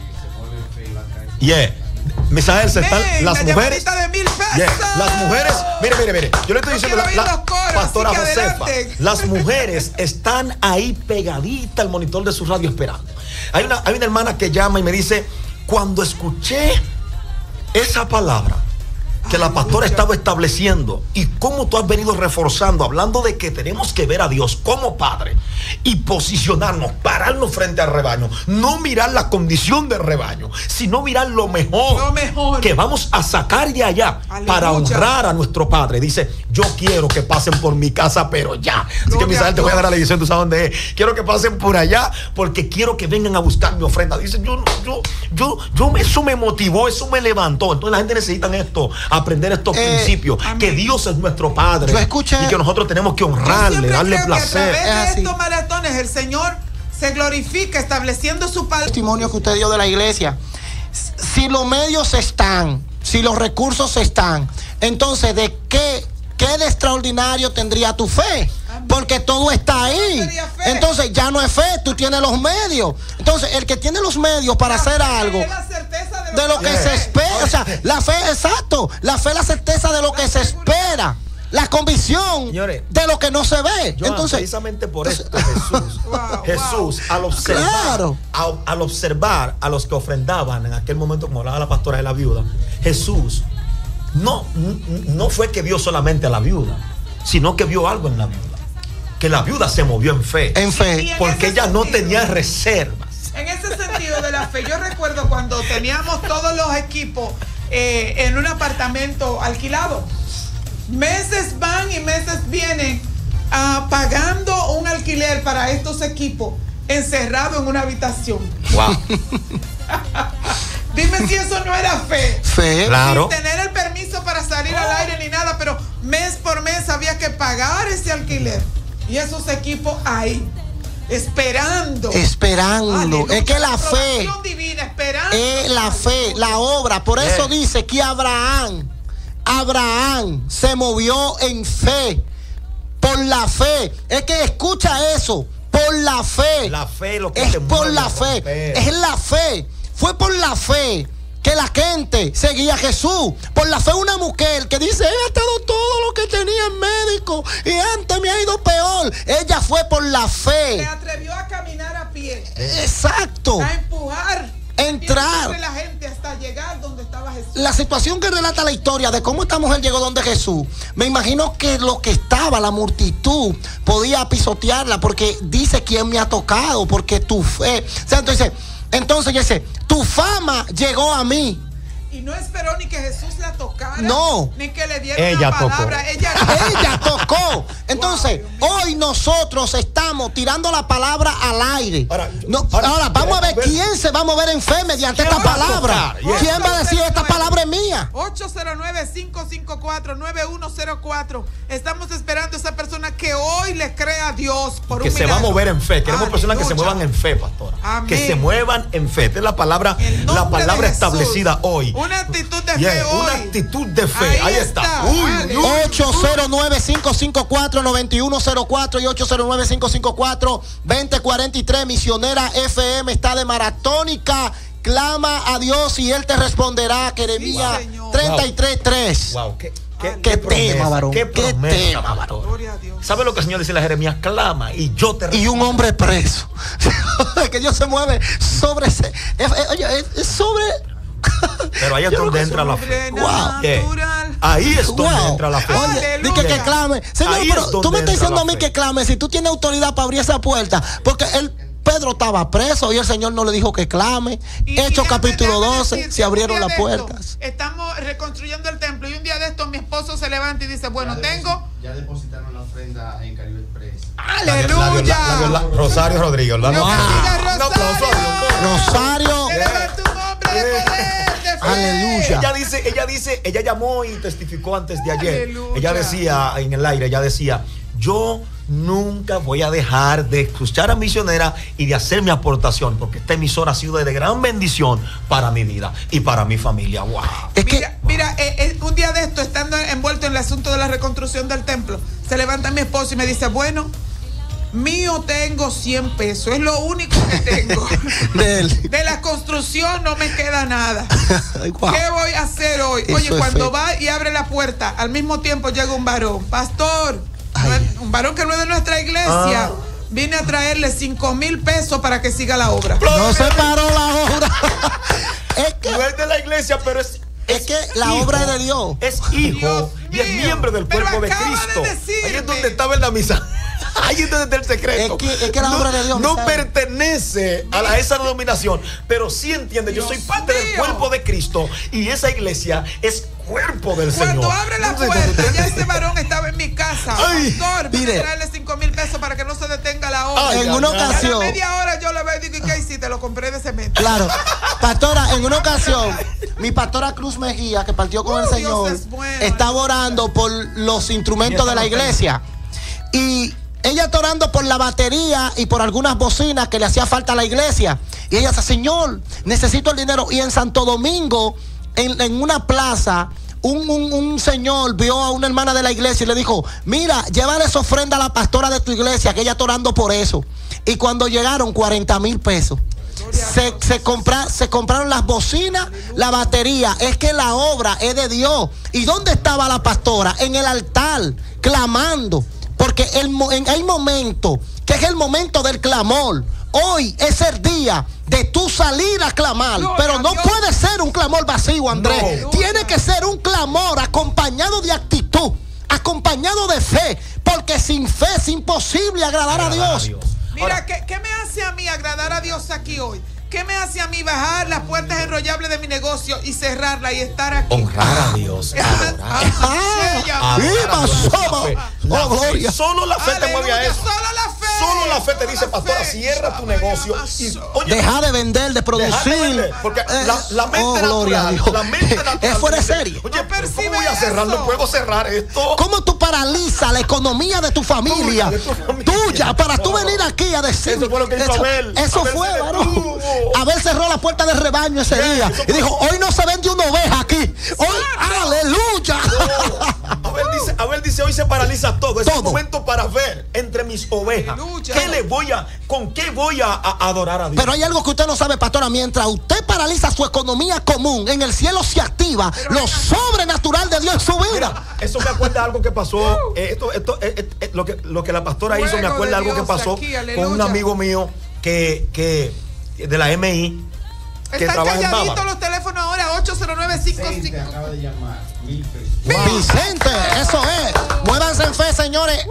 Misael, se están las mujeres. Las mujeres, mire. Yo le estoy diciendo la pastora Josefa. Las mujeres están ahí pegaditas al monitor de su radio esperando. Hay una hermana que llama y me dice, cuando escuché esa palabra que la pastora estaba estableciendo y cómo tú has venido reforzando, hablando de que tenemos que ver a Dios como Padre y posicionarnos, pararnos frente al rebaño, no mirar la condición del rebaño, sino mirar lo mejor que vamos a sacar de allá. Aleluya. Para honrar a nuestro Padre. Dice, yo quiero que pasen por mi casa, pero ya. Así que Misael, te voy a dar la edición, tú sabes dónde es. Quiero que pasen por allá porque quiero que vengan a buscar mi ofrenda. Dice, eso me motivó, eso me levantó. Entonces la gente necesita esto, aprender estos principios, que Dios es nuestro Padre y que nosotros tenemos que honrarle, darle placer. Que a través de estos maratones el Señor se glorifica estableciendo su palabra. Testimonio que usted dio de la iglesia. Si los medios están, si los recursos están, entonces ¿de qué de extraordinario tendría tu fe? Porque todo está ahí. Entonces ya no es fe, tú tienes los medios. Entonces el que tiene los medios para hacer algo de lo que se espera, o sea, la fe, exacto, la fe es la certeza de lo que se espera, la convicción, señores, de lo que no se ve. Entonces, precisamente por esto Jesús al observar, al observar a los que ofrendaban en aquel momento, como hablaba la pastora de la viuda, Jesús no fue que vio solamente a la viuda, sino que vio algo en la viuda, que la viuda se movió en fe, porque ella no tenía reservas. En ese sentido de la fe, yo recuerdo cuando teníamos todos los equipos en un apartamento alquilado, meses van y meses vienen pagando un alquiler para estos equipos encerrado en una habitación. Wow. Dime si eso no era fe. Claro. Sin tener el permiso para salir al aire ni nada, pero mes por mes había que pagar ese alquiler. Y esos equipos ahí, esperando. Aleluya. Es que la fe divina, esperando. Es la fe, la obra. Por eso dice que Abraham se movió en fe. Por la fe. Es que escucha eso. Por la fe. La fe lo que es por la fe. Es la fe. Fue por la fe que la gente seguía a Jesús. Por la fe una mujer que dice, he gastado todo lo que tenía en médico y antes me ha ido peor. Ella fue por la fe. Se atrevió a caminar a pie. Exacto. A empujar. Entrar. La gente hasta llegar donde estaba Jesús. La situación que relata la historia de cómo esta mujer llegó donde Jesús, me imagino que lo que estaba, la multitud, podía pisotearla porque dice quién me ha tocado, porque tu fe. O sea, entonces dice, tu fama llegó a mí. Y no esperó ni que Jesús la tocara. No. Ni que le diera una palabra. Ella tocó. Entonces, hoy nosotros estamos tirando la palabra al aire. Ahora vamos a ver quién se va a mover en fe mediante esta palabra. ¿Quién va a decir esta palabra es mía? 809-554-9104. Estamos esperando a esa persona que hoy le crea a Dios por un milagro. Que se va a mover en fe. Queremos personas que se muevan en fe, pastora. Amén. Que se muevan en fe. Esta es la palabra establecida hoy. Una actitud de fe hoy. Una actitud de fe. Ahí está. 809-554-9104 y 809-554-2043. Misionera FM está de maratónica. Clama a Dios y Él te responderá. Jeremías 33:3. Wow. ¿Qué tema, varón? ¿Qué tema, varón? ¿Sabe lo que el Señor dice a Jeremías? Clama y yo te respondo. Y un hombre preso. Que Dios se mueve sobre ese. Oye, es sobre. Pero ahí es donde entra la fe. Natural. Ahí es donde entra la fe. Oye, di que clame. Señor, pero tú me estás diciendo a mí que clame si tú tienes autoridad para abrir esa puerta. Porque Pedro estaba preso y el Señor no le dijo que clame. Hechos capítulo 12, se abrieron las puertas. Estamos reconstruyendo el templo y un día de estos mi esposo se levanta y dice, bueno, ya depositaron la ofrenda en Caribe Express. ¡Aleluya! Rosario Rodríguez, ¿verdad? Rosario. Aleluya. Ella llamó y testificó antes de ayer. Aleluya. Ella decía en el aire, yo nunca voy a dejar de escuchar a Misionera y de hacer mi aportación, porque esta emisora ha sido de gran bendición para mi vida y para mi familia. Wow. Mira, un día de esto, estando envuelto en el asunto de la reconstrucción del templo, se levanta mi esposo y me dice, bueno, mío tengo 100 pesos, es lo único que tengo. De la construcción no me queda nada. Wow. ¿Qué voy a hacer hoy? Oye, cuando va y abre la puerta, al mismo tiempo llega un varón, pastor, un varón que no es de nuestra iglesia. Vine a traerle 5,000 pesos para que siga la obra. No se paró la obra. Es que no es de la iglesia, pero es que la obra es de Dios. Es hijo y es miembro del cuerpo de Cristo. Ahí es donde estaba en la misa. Ahí es donde está el secreto. Es que la obra de Dios no pertenece a esa denominación, pero sí entiende, yo soy parte del cuerpo de Cristo y esa iglesia es cuerpo del Señor. Cuando abre la puerta, ya ese varón estaba en mi casa. Pastor, vine a traerle 5,000 pesos para que no se detenga la obra. En una ocasión. A la media hora yo le veo y digo, ¿qué hiciste? Lo compré de cemento. Claro. Pastora, en una ocasión, mi pastora Cruz Mejía, que partió con el Señor, estaba orando por los instrumentos de la iglesia. Y ella está orando por la batería y por algunas bocinas que le hacía falta a la iglesia. Y ella dice, Señor, necesito el dinero. Y en Santo Domingo, en una plaza, un señor vio a una hermana de la iglesia y le dijo, mira, llévale esa ofrenda a la pastora de tu iglesia, que ella está orando por eso. Y cuando llegaron, 40,000 pesos. Se compraron las bocinas, la batería. Es que la obra es de Dios. ¿Y dónde estaba la pastora? En el altar, clamando. Porque hay momentos que es el momento del clamor. Hoy es el día de tú salir a clamar. Pero no puede ser un clamor vacío, Andrés. No. Tiene que ser un clamor acompañado de actitud, acompañado de fe. Porque sin fe es imposible agradar a Dios. Mira, ¿qué me hace a mí agradar a Dios aquí hoy? ¿Qué me hace a mí bajar las puertas enrollables de mi negocio y cerrarla y estar aquí? Honrar a Dios. Gloria. Solo la fe te mueve a eso. Solo la fe te dice, pastora, cierra tu negocio. Deja de vender, de producir. Porque la mente natural, es fuera de serie. Oye, ¿cómo voy a cerrar? No puedo cerrar esto. ¿Cómo tú paralizas la economía de tu familia? Tuya, para tú venir aquí a decir. Eso fue lo que hizo Abel. Eso fue, varón. Abel cerró la puerta del rebaño ese día y dijo, hoy no se vende una oveja aquí. Hoy, aleluya. Abel dice, hoy se paraliza todo. Es el momento para ver entre mis ovejas. ¿Con qué voy a adorar a Dios? Pero hay algo que usted no sabe, pastora. Mientras usted paraliza su economía común, en el cielo se activa lo sobrenatural de Dios en su vida. Mira, eso me acuerda algo que pasó. Lo que la pastora hizo me acuerda algo que pasó con un amigo mío que de la MI, que están trabaja en calladitos los teléfonos ahora. 809-55. Acaba de llamar. Vicente, eso es. Muévanse en fe, señores.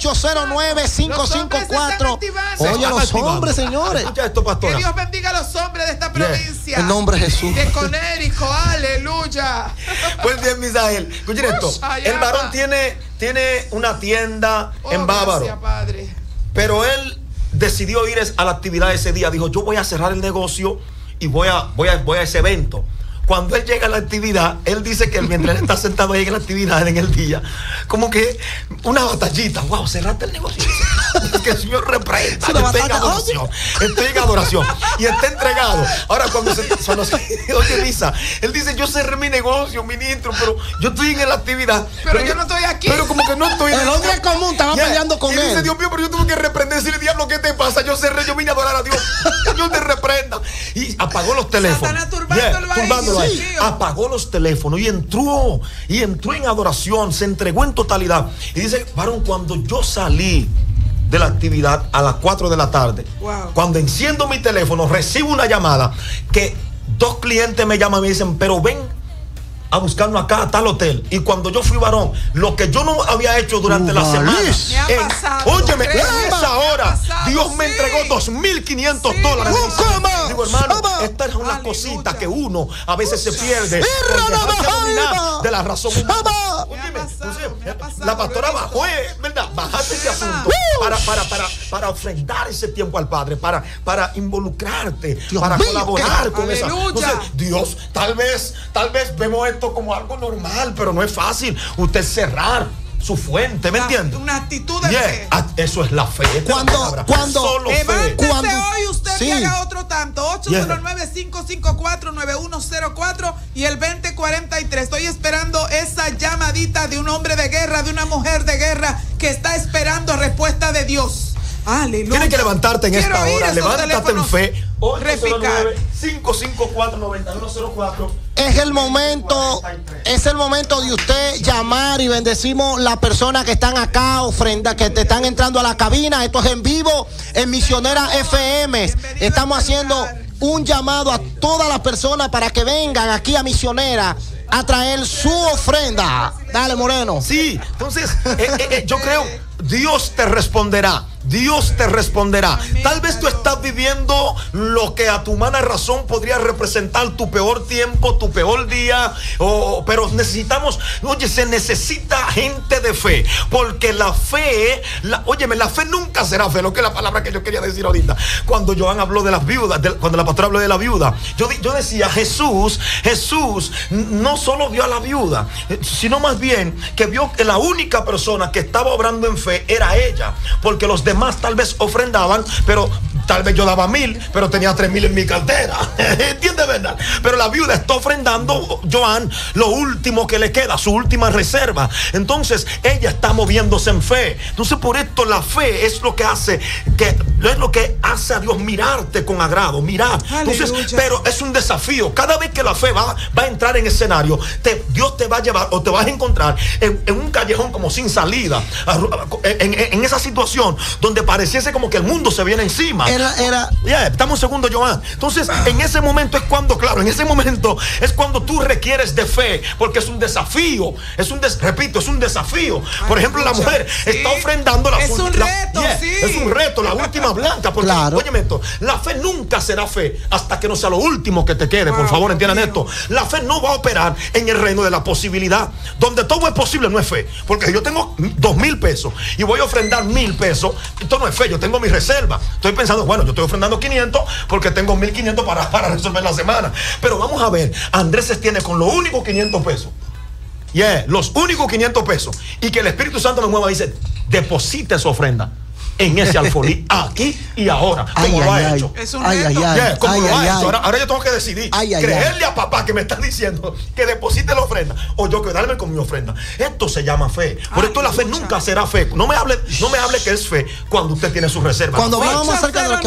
809-554. Oye, los hombres, señores. Escucha esto, pastora. Que Dios bendiga a los hombres de esta provincia. En nombre de Jesús. De Conérico, aleluya. Buen día, Misael. Escuchen esto. El varón tiene una tienda en Bávaro. Gracias, padre. Pero él decidió ir a la actividad ese día. Dijo, yo voy a cerrar el negocio y voy a ese evento. Cuando él llega a la actividad, él dice que mientras él está sentado ahí en la actividad en el día, como que una batallita. Wow, cerraste el negocio. Que el Señor reprenda. Estoy en adoración. Y está entregado. Ahora cuando oye, Lisa, él dice, yo cerré mi negocio, ministro, pero yo estoy en la actividad. Pero yo no estoy aquí. Pero como que no estoy. El hombre común estaba peleando con él. Y dice, Dios mío, pero yo tuve que reprender. Decirle, diablo, ¿qué te pasa? Yo cerré, yo vine a adorar a Dios. Dios te reprenda. Y apagó los teléfonos. Turbándolo ahí. Sí. Apagó los teléfonos y entró en adoración, se entregó en totalidad. Y dice, varón, cuando yo salí de la actividad a las 4 de la tarde, cuando enciendo mi teléfono, recibo una llamada que 2 clientes me llaman y me dicen, pero ven a buscarnos acá a tal hotel. Y cuando yo fui varón, lo que yo no había hecho durante la semana, óyeme, en esa hora, Dios me entregó $2,500. Digo, hermano, esta es una cosita que uno a veces se pierde de la razón humana. La pastora bajó, ¿verdad? Bajaste ese asunto para ofrendar ese tiempo al Padre, para involucrarte, para colaborar con esa. Entonces, Dios, tal vez vemos esto como algo normal, pero no es fácil. Usted cerrar su fuente, ¿me entiende? Una actitud de fe. Eso es la fe. Levántese hoy usted que haga otro tanto. 809-554-9104 y el 2043. Estoy esperando esa llamadita de un hombre de guerra, de una mujer de guerra que está esperando respuesta de Dios. Aleluya. Tienes que levantarte en esta hora. Levántate en fe. 809-554-9104. Es el momento de usted llamar y bendecimos la persona que están acá, ofrenda, que te están entrando a la cabina. Esto es en vivo en Misionera FM. Estamos haciendo un llamado a todas las personas para que vengan aquí a Misionera a traer su ofrenda. Dale, Moreno. Sí, entonces yo creo Dios te responderá. Dios te responderá. Tal vez tú estás viviendo lo que a tu humana razón podría representar tu peor tiempo, tu peor día, pero necesitamos, se necesita gente de fe, porque la fe, la fe nunca será fe, lo que es la palabra que yo quería decir ahorita. Cuando Joan habló de las viudas, cuando la pastora habló de la viuda, yo decía, Jesús no solo vio a la viuda, sino más bien que vio que la única persona que estaba obrando en fe era ella, porque los demás tal vez ofrendaban, pero tal vez yo daba 1,000, pero tenía 3,000 en mi cartera. ¿Entiendes, verdad? Pero la viuda está ofrendando, Joan, lo último que le queda, su última reserva. Entonces, ella está moviéndose en fe. Entonces, por esto la fe es lo que hace a Dios mirarte con agrado, mirar. Entonces, pero es un desafío. Cada vez que la fe va a entrar en escenario, Dios te va a llevar o te vas a encontrar en un callejón como sin salida, en esa situación donde pareciese como que el mundo se viene encima. Estamos en segundo, Joan. Entonces, en ese momento es cuando tú requieres de fe, porque es un desafío. Repito, es un desafío. Por ejemplo, la mujer está ofrendando la es un reto, es un reto, la última blanca. Porque, óyeme esto, la fe nunca será fe hasta que no sea lo último que te quede. Por favor, entiendan esto. La fe no va a operar en el reino de la posibilidad. Donde todo es posible, no es fe. Porque si yo tengo 2,000 pesos y voy a ofrendar 1,000 pesos, esto no es fe. Yo tengo mi reserva. Estoy pensando, bueno, yo estoy ofrendando 500 porque tengo 1,500 para resolver la semana. Pero vamos a ver, Andrés se tiene con los únicos 500 pesos. Los únicos 500 pesos. Y que el Espíritu Santo me mueva y dice, deposita esa ofrenda en ese alfolí, aquí y ahora, como lo ha hecho. Es un reto. Como lo ha hecho. Ahora yo tengo que decidir, creerle a papá que me está diciendo que deposite la ofrenda, o yo quedarme con mi ofrenda. Esto se llama fe. Por esto la fe nunca será fe. No me hable que es fe cuando usted tiene su reserva. Cuando vamos acerca de lo que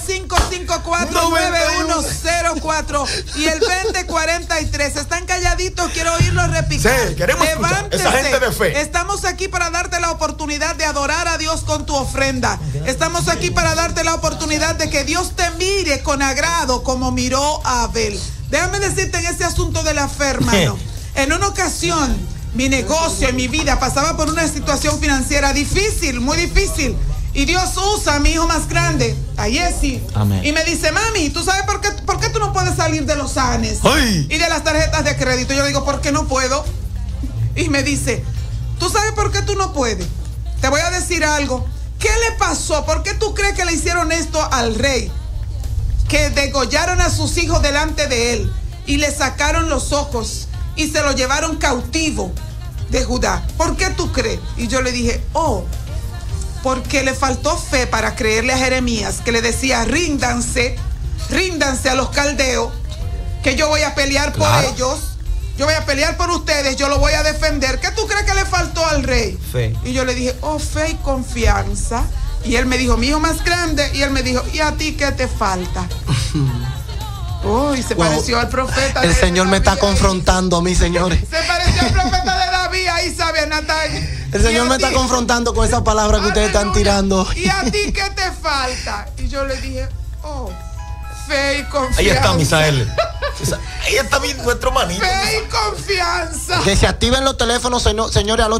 809-554-9104 y el 2043. Están calladitos, quiero oírlos repicar. Sí, queremos escuchar esa gente de fe. Estamos aquí para darte la oportunidad de adorar a Dios con tu ofrenda. Estamos aquí para darte la oportunidad de que Dios te mire con agrado como miró a Abel. Déjame decirte en ese asunto de la fe, hermano. En una ocasión, mi negocio, en mi vida, pasaba por una situación financiera difícil, muy difícil. Y Dios usa a mi hijo más grande, a Jesse. Y me dice, mami, ¿tú sabes por qué tú no puedes salir de los ANES y de las tarjetas de crédito? Yo le digo, ¿por qué no puedo? Y me dice, ¿tú sabes por qué tú no puedes? Te voy a decir algo. ¿Qué le pasó? ¿Por qué tú crees que le hicieron esto al rey? Que degollaron a sus hijos delante de él y le sacaron los ojos y se lo llevaron cautivo de Judá. ¿Por qué tú crees? Y yo le dije, porque le faltó fe para creerle a Jeremías, que le decía, ríndanse a los caldeos, que yo voy a pelear por ellos. Yo voy a pelear por ustedes, yo lo voy a defender. ¿Qué tú crees que le faltó al rey? Fe. Y yo le dije, fe y confianza. Y él me dijo, mi hijo más grande. Y él me dijo, ¿y a ti qué te falta? Uy, se pareció al profeta. El Señor me está confrontando a mí, señores. Se pareció al profeta de David, ahí sabe, Natalia. El Señor me está confrontando con esa palabra que ustedes están tirando. ¿Y a ti qué te falta? Y yo le dije, fe y confianza. Ahí está, Misael. Ahí está nuestro manito. Fe y confianza. Que se activen los teléfonos, señores, al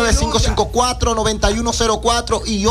809-554-9104 y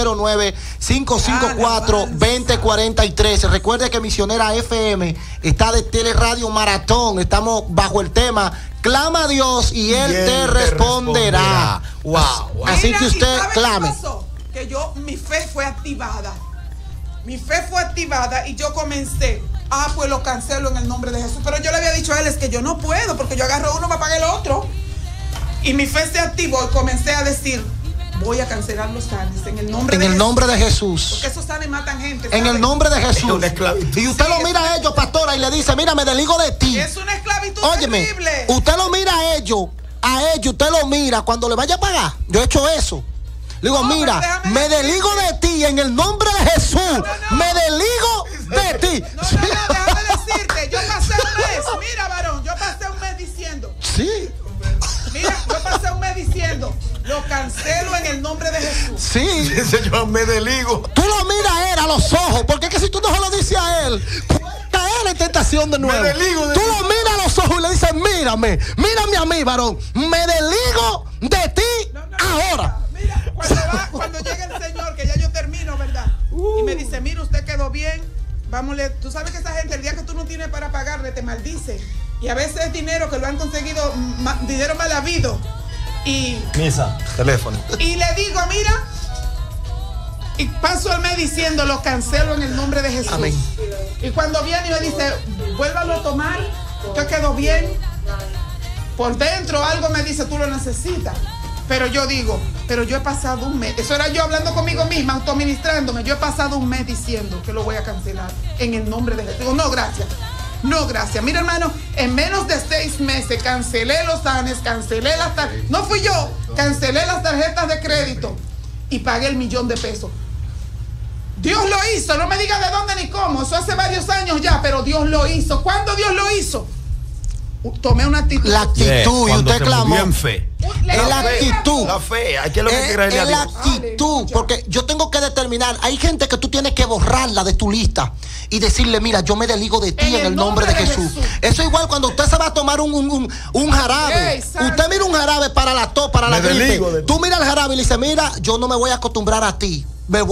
809-554-2043. Recuerde que Misionera FM está de Teleradio Maratón. Estamos bajo el tema Clama a Dios y Él te responderá. Wow. Así Mira, que usted clame. ¿Qué pasó? Que mi fe fue activada. Mi fe fue activada y yo comencé. Pues lo cancelo en el nombre de Jesús. Pero yo le había dicho a él, es que yo no puedo, porque yo agarro uno para pagar el otro. Y mi fe se activó y comencé a decir, voy a cancelar los sanes en el nombre de Jesús. En el nombre de Jesús. Porque esos sanes matan gente, ¿sabe? En el nombre de Jesús. Y usted lo mira a ellos, pastora, y le dice, mira, me desligo de ti. Es una esclavitud Óyeme, terrible. Usted lo mira a ellos, usted lo mira cuando le vaya a pagar. Yo he hecho eso. Le digo, mira, me desligo de ti en el nombre de Jesús. No. Me desligo de ti. No, déjame decirte, yo pasé un mes, mira, varón, yo pasé un mes diciendo. Sí. Mira, yo pasé un mes diciendo, lo cancelo en el nombre de Jesús. Sí. Señor, me desligo. Tú lo miras a él a los ojos, porque es que si tú no se lo dices a él, puede caer en tentación de nuevo. Tú lo miras a los ojos y le dices, mírame a mí, varón, me desligo de ti ahora. Mira, cuando llega el Señor, que ya yo termino, ¿verdad? Y me dice, mira, usted quedó bien, vámonos. Tú sabes que esa gente, el día que tú no tienes para pagarle, te maldice. Y a veces es dinero que lo han conseguido, dinero mal habido. Y misa, teléfono. Y le digo, mira, y paso el mes diciendo, lo cancelo en el nombre de Jesús. Amén. Y cuando viene y me dice, vuélvalo a tomar, usted quedó bien. Por dentro algo me dice, tú lo necesitas. Pero yo digo, pero yo he pasado un mes. Eso era yo hablando conmigo misma, autoministrándome. Yo he pasado un mes diciendo que lo voy a cancelar en el nombre de Jesús. Digo, no, gracias. No, gracias. Mira, hermano, en menos de 6 meses cancelé los sanes, cancelé las tarjetas. No fui yo, cancelé las tarjetas de crédito y pagué el $1,000,000. Dios lo hizo. No me digas de dónde ni cómo. Eso hace varios años ya, pero Dios lo hizo. ¿Cuándo Dios lo hizo? Tomé una actitud. La actitud, y usted clamó. En fe. Es la actitud. La fe, hay que lo que creerle a Dios. Es la actitud, porque yo tengo que determinar. Hay gente que tú tienes que borrarla de tu lista y decirle, mira, yo me desligo de ti en el nombre de Jesús. Eso igual cuando usted se va a tomar un jarabe. Usted mira un jarabe para la tos, para la gripe. Tú mira el jarabe y le dices, mira, yo no me voy a acostumbrar a ti.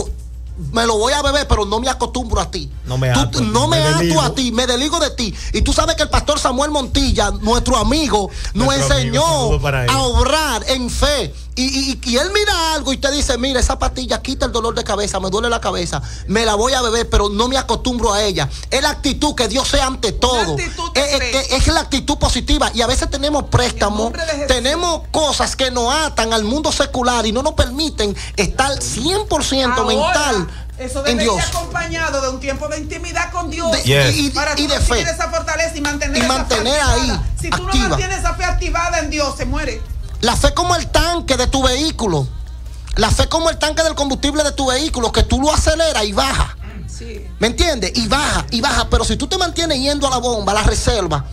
Me lo voy a beber, pero no me acostumbro a ti. No me ato a ti, me desligo de ti. Y tú sabes que el pastor Samuel Montilla, nuestro amigo, nos enseñó a obrar en fe. Y él mira algo y te dice, mira, esa pastilla quita el dolor de cabeza, me duele la cabeza, me la voy a beber, pero no me acostumbro a ella. Es la actitud, que Dios sea ante todo. Es la actitud positiva. Y a veces tenemos préstamos, tenemos cosas que nos atan al mundo secular y no nos permiten estar 100% mental. Eso debe ir acompañado de un tiempo de intimidad con Dios. Para y de fe. Esa fortaleza y mantener ahí. Si tú no mantienes esa fe activada en Dios, se muere. La fe como el tanque de tu vehículo. La fe como el tanque del combustible de tu vehículo, que tú lo aceleras y baja. Sí. ¿Me entiendes? Y baja. Pero si tú te mantienes yendo a la bomba, a la reserva,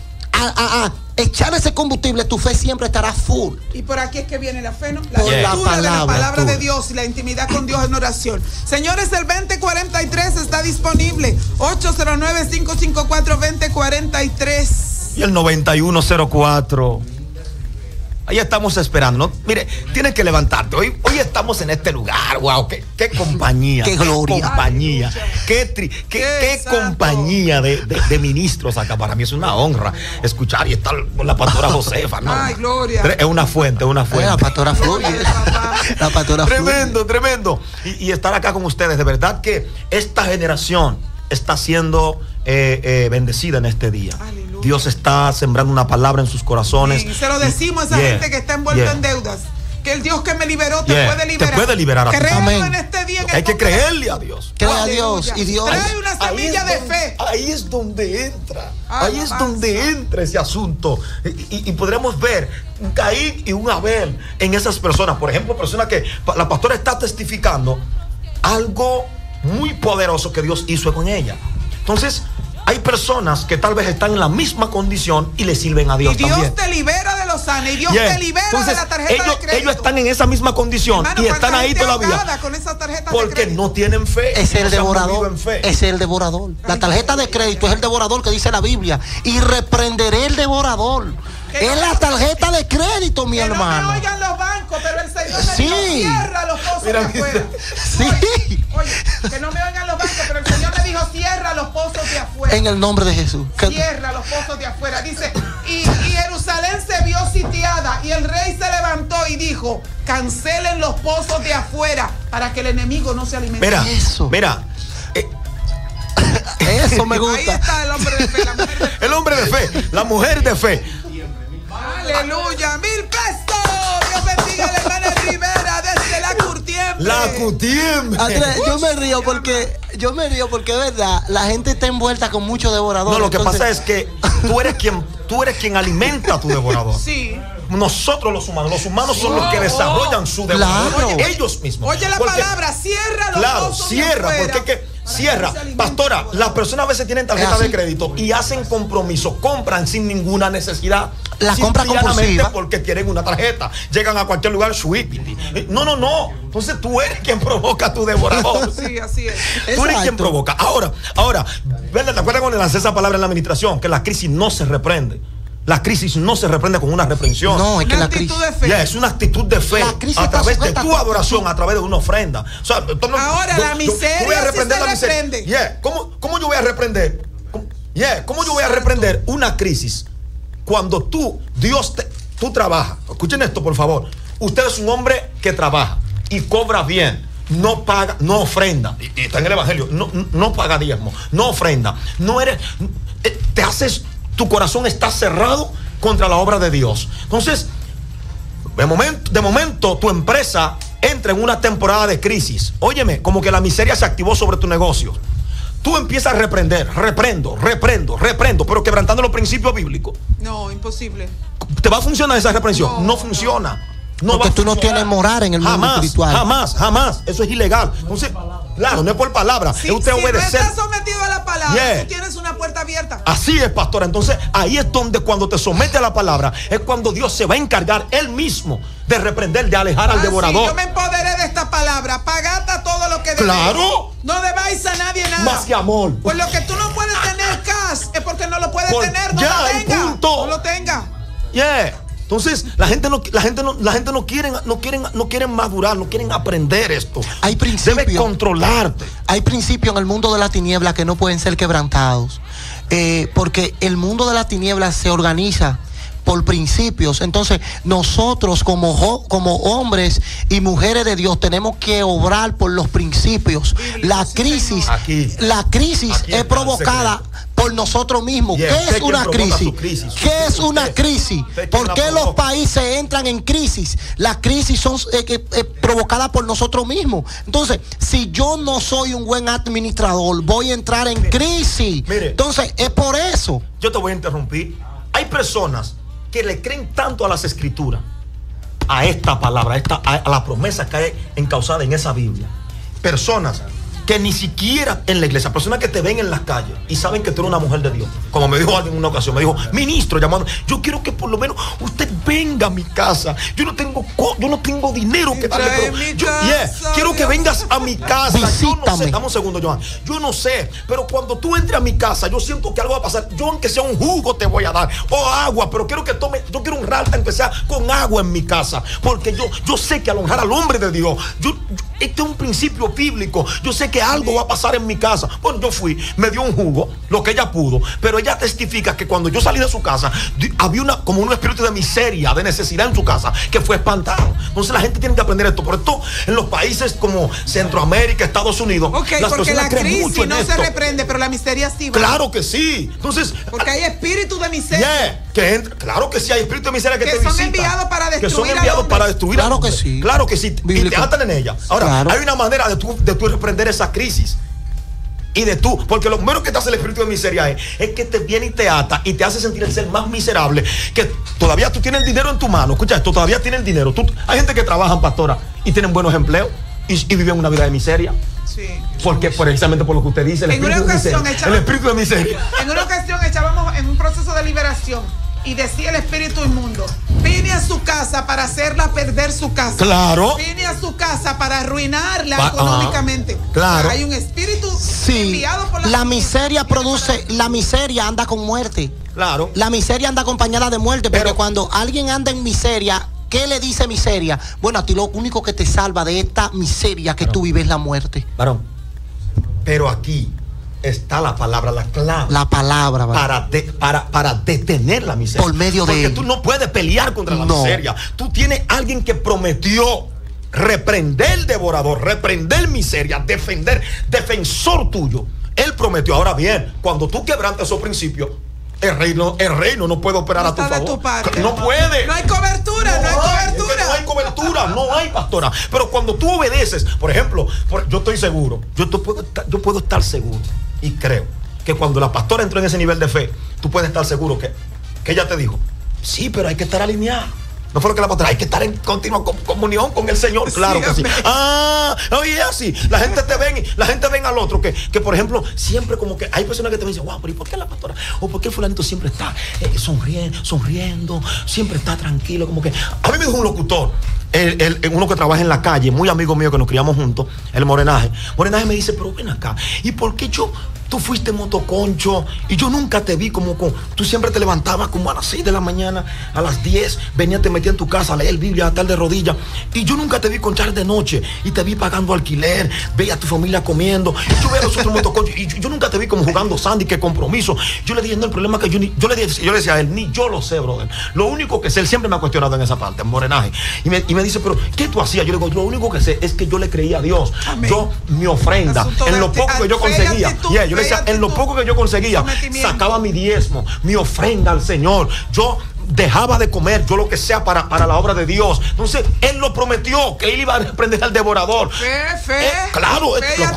a echar ese combustible, tu fe siempre estará full. Y por aquí es que viene la fe, ¿no? La lectura de la palabra de Dios y la intimidad con Dios en oración. Señores, el 2043 está disponible. 809-554-2043. Y el 9104. Ahí estamos esperando, ¿no? Mire, tienes que levantarte. Hoy estamos en este lugar. Wow, qué compañía. Qué gloria. Compañía. Qué compañía de ministros acá. Para mí es una honra escuchar y estar con la pastora Josefa, ¿no? Ay, gloria. Es una fuente. La pastora fluye. La pastora tremendo. Y estar acá con ustedes. De verdad que esta generación está siendo bendecida en este día. Aleluya. Dios está sembrando una palabra en sus corazones. Sí, se lo decimos a esa gente que está envuelta en deudas. Que el Dios que me liberó te puede liberar. Te puede liberar a ti. Creemos en este día. Hay que creerle a Dios. Cree a Dios. Y Dios trae una semilla de fe. Ahí es donde entra. Ahí es donde entra ese asunto. Y podremos ver un Caín y un Abel en esas personas. Por ejemplo, personas que la pastora está testificando algo muy poderoso que Dios hizo con ella. Entonces, hay personas que tal vez están en la misma condición y le sirven a Dios. Y Dios también te libera de los sana y Dios te libera. Entonces, de la tarjeta de crédito. Ellos están en esa misma condición, hermano, y están ahí todavía con esa tarjeta porque de crédito. no tienen fe. Es el devorador. Es el devorador. La tarjeta de crédito es el devorador que dice la Biblia. Y reprenderé el devorador. Es la tarjeta de crédito, mi hermano. No me oigan los bancos, pero el Señor me dijo, cierra los pozos de afuera. Sí. Oye, que no me oigan los bancos, pero el Señor me dijo, cierra los pozos de afuera. En el nombre de Jesús. Cierra los pozos de afuera. Dice, y Jerusalén se vio sitiada y el rey se levantó y dijo, cancelen los pozos de afuera para que el enemigo no se alimente. Mira, eso. Mira. Eso me gusta. Ahí está el hombre de fe, la mujer de fe. El hombre de fe, la mujer de fe. Aleluya, 1,000 pesos. Dios bendiga a la hermana Rivera desde la Curtiembre. La Curtiembre. Andrés, yo me río porque es verdad, la gente está envuelta con mucho devorador. No, lo que pasa es que tú eres quien alimenta a tu devorador. Sí. Nosotros los humanos son los que desarrollan su devorador. Claro. Ellos mismos. Oye la palabra, cierra los pozos de cierra, afuera. porque cierra. Pastora, las personas a veces tienen tarjeta de crédito y hacen compromiso, compran sin ninguna necesidad. La compra compulsiva. Porque tienen una tarjeta. Llegan a cualquier lugar, sweepity. No. Entonces tú eres quien provoca a tu devorador. Sí, así es. Tú eres quien provoca. Ahora, ¿verdad? ¿Te acuerdas cuando lancé esa palabra en la administración? Que la crisis no se reprende. La crisis no se reprende con una reprensión. No, es que la crisis es una actitud de fe a través de tu adoración, a través de una ofrenda. O sea, ahora la miseria voy a reprender sí se reprende. ¿Cómo yo voy a reprender? ¿Cómo yo voy a reprender una crisis cuando tú trabajas? Escuchen esto, por favor. Usted es un hombre que trabaja y cobra bien. No paga, no ofrenda. Y está en el Evangelio. No paga diezmo, no ofrenda. No eres, te haces. Tu corazón está cerrado contra la obra de Dios. Entonces, de momento, tu empresa entra en una temporada de crisis. Óyeme, como que la miseria se activó sobre tu negocio. Tú empiezas a reprendo, pero quebrantando los principios bíblicos. No, imposible. ¿Te va a funcionar esa reprensión? No funciona. Porque tú no tienes morar en el mundo espiritual. Jamás. Eso es ilegal. Entonces, claro, no es por palabra. Si, es usted obedecer. Si no estás sometido a la palabra, tú tienes una puerta abierta. Así es, pastora. Entonces, ahí es donde cuando te sometes a la palabra, es cuando Dios se va a encargar él mismo de reprender, de alejar al devorador. Sí, yo me empoderé de esta palabra. Pagad a todo lo que debéis. Claro. No debáis a nadie nada. Más que amor. Pues lo que tú no puedes tener cash es porque no lo puedes tener. No lo tenga. No lo tenga. Entonces, la gente no quieren madurar, no quieren aprender esto. Hay principios. Debes controlarte. Hay principios en el mundo de la tiniebla que no pueden ser quebrantados. Porque el mundo de la tiniebla se organiza por principios. Entonces, nosotros como hombres y mujeres de Dios tenemos que obrar por los principios. La crisis es provocada por nosotros mismos. ¿Qué es una crisis? ¿Qué es una crisis? ¿Por qué los países entran en crisis? Las crisis son provocadas por nosotros mismos. Entonces, si yo no soy un buen administrador, voy a entrar en crisis. Entonces, es por eso. Yo te voy a interrumpir. Hay personas que le creen tanto a las escrituras, a esta palabra, a la promesa que hay encauzada en esa Biblia. Personas que ni siquiera en la iglesia, personas que te ven en las calles y saben que tú eres una mujer de Dios. Como me dijo alguien en una ocasión, me dijo, ministro, llamando, yo quiero que por lo menos usted venga a mi casa. Yo no tengo dinero que darle, pero quiero que vengas a mi casa. Yo no sé, dame un segundo, Johan. Yo no sé, pero cuando tú entres a mi casa, yo siento que algo va a pasar. Yo, aunque sea un jugo, te voy a dar, o agua, pero quiero que tome, yo quiero honrarte, aunque sea con agua en mi casa, porque yo sé que al honrar al hombre de Dios, este es un principio bíblico. Yo sé que algo va a pasar en mi casa. Bueno, yo fui, me dio un jugo, lo que ella pudo, pero ella testifica que cuando yo salí de su casa, había como un espíritu de miseria, de necesidad en su casa, que fue espantado. Entonces la gente tiene que aprender esto. Por esto, en los países como Centroamérica, Estados Unidos, las porque personas la creen mucho en crisis no esto. se reprende, pero la miseria sí va. Claro que sí. Entonces, porque hay espíritus de miseria. Claro que sí, hay espíritus de miseria que te son visitan, enviados para destruir. Que son enviados para destruir. Claro que sí. Claro que sí. Y te atan en ella. Ahora, hay una manera de tú reprender esa crisis. Y porque lo primero que te hace el espíritu de miseria es que te viene y te ata y te hace sentir el ser más miserable, que todavía tú tienes el dinero en tu mano. Escucha esto, todavía tienes el dinero. Hay gente que trabaja, pastora, y tienen buenos empleos y viven una vida de miseria. Sí. Porque precisamente por lo que usted dice, el espíritu de miseria. En una ocasión estábamos en un proceso de liberación Y decía el espíritu inmundo, vine a su casa para hacerla perder su casa. Claro. Vine a su casa para arruinarla económicamente. Claro. Hay un espíritu enviado por la miseria produce, la miseria anda con muerte. Claro. La miseria anda acompañada de muerte, porque cuando alguien anda en miseria, ¿qué le dice miseria? Bueno, a ti lo único que te salva de esta miseria que tú vives es la muerte. Varón, pero aquí está la palabra, la clave. La palabra, para detener la miseria. Por medio de Porque tú no puedes pelear contra la miseria. Tú tienes alguien que prometió reprender el devorador, reprender miseria, defensor tuyo. Él prometió. Ahora bien, cuando tú quebrantas esos principios, el reino no puede operar a tu favor. No puede. No hay cobertura, no hay cobertura. No hay cobertura, no hay, pastora. Pero cuando tú obedeces, por ejemplo, yo estoy seguro, yo puedo estar seguro y creo que cuando la pastora entró en ese nivel de fe, tú puedes estar seguro que ella te dijo, sí, pero hay que estar alineado. No fue lo que la pastora, hay que estar en continua comunión con el Señor. Claro que sí. Oye, así. La gente ven al otro que, por ejemplo, siempre como que hay personas que te dicen, wow, pero ¿y por qué la pastora? O por qué el fulanito siempre está sonriendo, siempre está tranquilo, como que. A mí me dijo un locutor, uno que trabaja en la calle, muy amigo mío que nos criamos juntos, el Morenaje. Morenaje me dice, pero ven acá, ¿y por qué tú fuiste motoconcho y yo nunca te vi tú siempre te levantabas como a las 6 de la mañana, a las 10, venías, te metías en tu casa a leer Biblia, a estar de rodillas, y yo nunca te vi conchar de noche, y te vi pagando alquiler, veía a tu familia comiendo, y yo veo a los otros motoconchos, y yo nunca te vi como jugando sandy, qué compromiso. Yo le dije, no, el problema es que yo le decía a él, ni yo lo sé, brother. Lo único que sé, él siempre me ha cuestionado en esa parte, en Morenaje, y me dice, pero ¿qué tú hacías? Yo le digo, lo único que sé es que yo le creía a Dios. Amén. Yo, mi ofrenda, en lo poco que yo conseguía, yo le decía, en lo poco que yo conseguía, sacaba mi diezmo, mi ofrenda al Señor. Yo dejaba de comer, yo lo que sea para la obra de Dios. Entonces, Él lo prometió, que Él iba a reprender al devorador. Fe. Claro,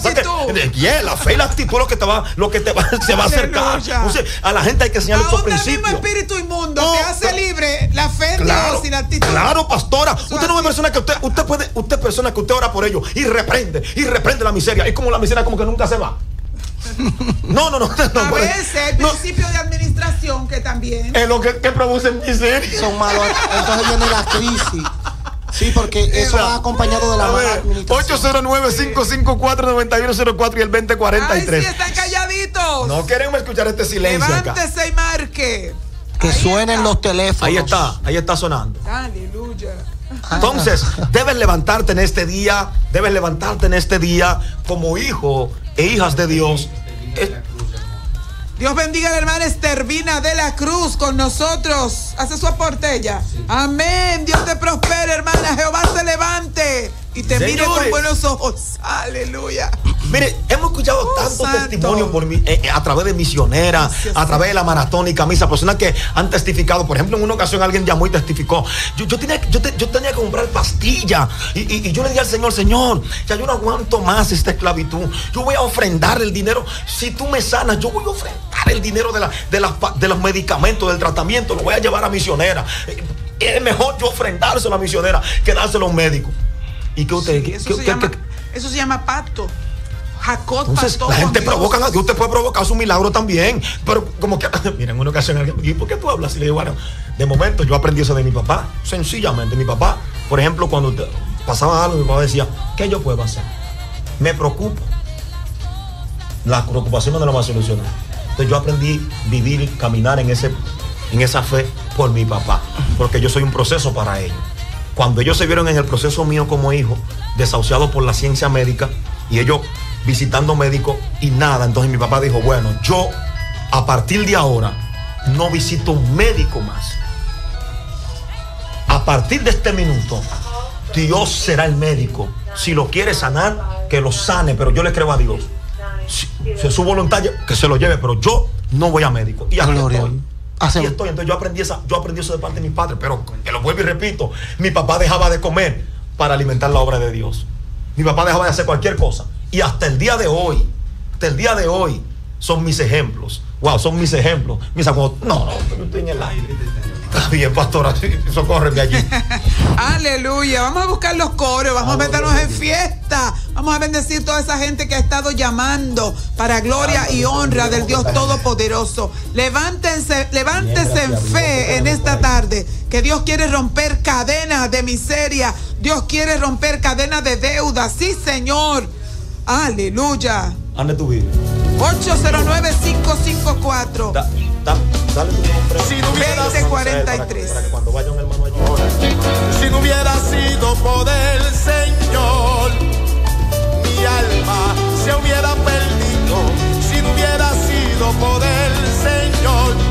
la fe y la actitud es lo que se va a acercar. Entonces, a la gente hay que enseñarle estos principios. El mismo espíritu inmundo te hace libre, la fe en Dios y la actitud. Claro, pastora. Usted no es persona que usted es persona que usted ora por ellos y reprende la miseria. Es como la miseria como que nunca se va. No. A veces el principio de administración que también es lo que produce miseria. Son malos. Entonces viene la crisis. Sí, porque eso va acompañado de la mala administración. 809-554-9104 y el 2043. Ay, sí, están calladitos. No queremos escuchar este silencio. Levántese y marque. Que suenen los teléfonos. Ahí está sonando. Aleluya. Entonces, debes levantarte en este día como hijo e hijas de Dios. Dios bendiga a la hermana Estervina de la Cruz con nosotros. Hace su aporte ella. Sí. Amén. Dios te prospere, hermana. Jehová se levante y te mire con buenos ojos. Aleluya. Mire, hemos escuchado tantos testimonios a través de misioneras, a través de la maratónica misa, personas que han testificado. Por ejemplo, en una ocasión alguien llamó y testificó. Yo tenía que comprar pastillas y yo le dije al Señor, ya yo no aguanto más esta esclavitud. Yo voy a ofrendar el dinero. Si tú me sanas, yo voy a ofrendar el dinero de los medicamentos, del tratamiento. Lo voy a llevar a misionera. Es mejor yo ofrendárselo a misionera que dárselo a un médico. ¿Y qué usted? Eso se llama pacto. Entonces, la gente provoca, usted puede provocar su milagro también, pero como que, miren, en una ocasión alguien, ¿y por qué tú hablas? Y le digo, bueno, de momento yo aprendí eso de mi papá, sencillamente. Mi papá, por ejemplo, cuando pasaba algo, mi papá decía, ¿qué yo puedo hacer? Me preocupo. Las preocupaciones no lo van a solucionar. Entonces yo aprendí a vivir y caminar en esa fe por mi papá, porque yo soy un proceso para ellos. Cuando ellos se vieron en el proceso mío como hijo, desahuciado por la ciencia médica, y ellos visitando médicos y nada, entonces mi papá dijo, bueno, yo a partir de ahora no visito un médico más. A partir de este minuto, Dios será el médico. Si lo quiere sanar, que lo sane, pero yo le creo a Dios. Si es su voluntad, que se lo lleve, pero yo no voy a médico. Y aquí estoy. Entonces yo aprendí eso de parte de mi padre, pero que lo vuelvo y repito, mi papá dejaba de comer para alimentar la obra de Dios. Mi papá dejaba de hacer cualquier cosa. Y hasta el día de hoy, son mis ejemplos. Wow, son mis ejemplos. No, yo estoy en el aire. Bien, pastora, socórreme allí. Aleluya. Vamos a buscar los coros, vamos a meternos en fiesta. Vamos a bendecir toda esa gente que ha estado llamando para gloria y honra del Dios Todopoderoso. Levántese en fe en esta tarde, que Dios quiere romper cadenas de miseria. Dios quiere romper cadenas de deuda. Sí, Señor. Aleluya. ¿Dónde tú vives? 809-554. Dale tu nombre. Si no hubiera 2043. Para que cuando vaya un hermano allí. Si no hubiera sido por el Señor, mi alma se hubiera perdido. Si no hubiera sido por el Señor,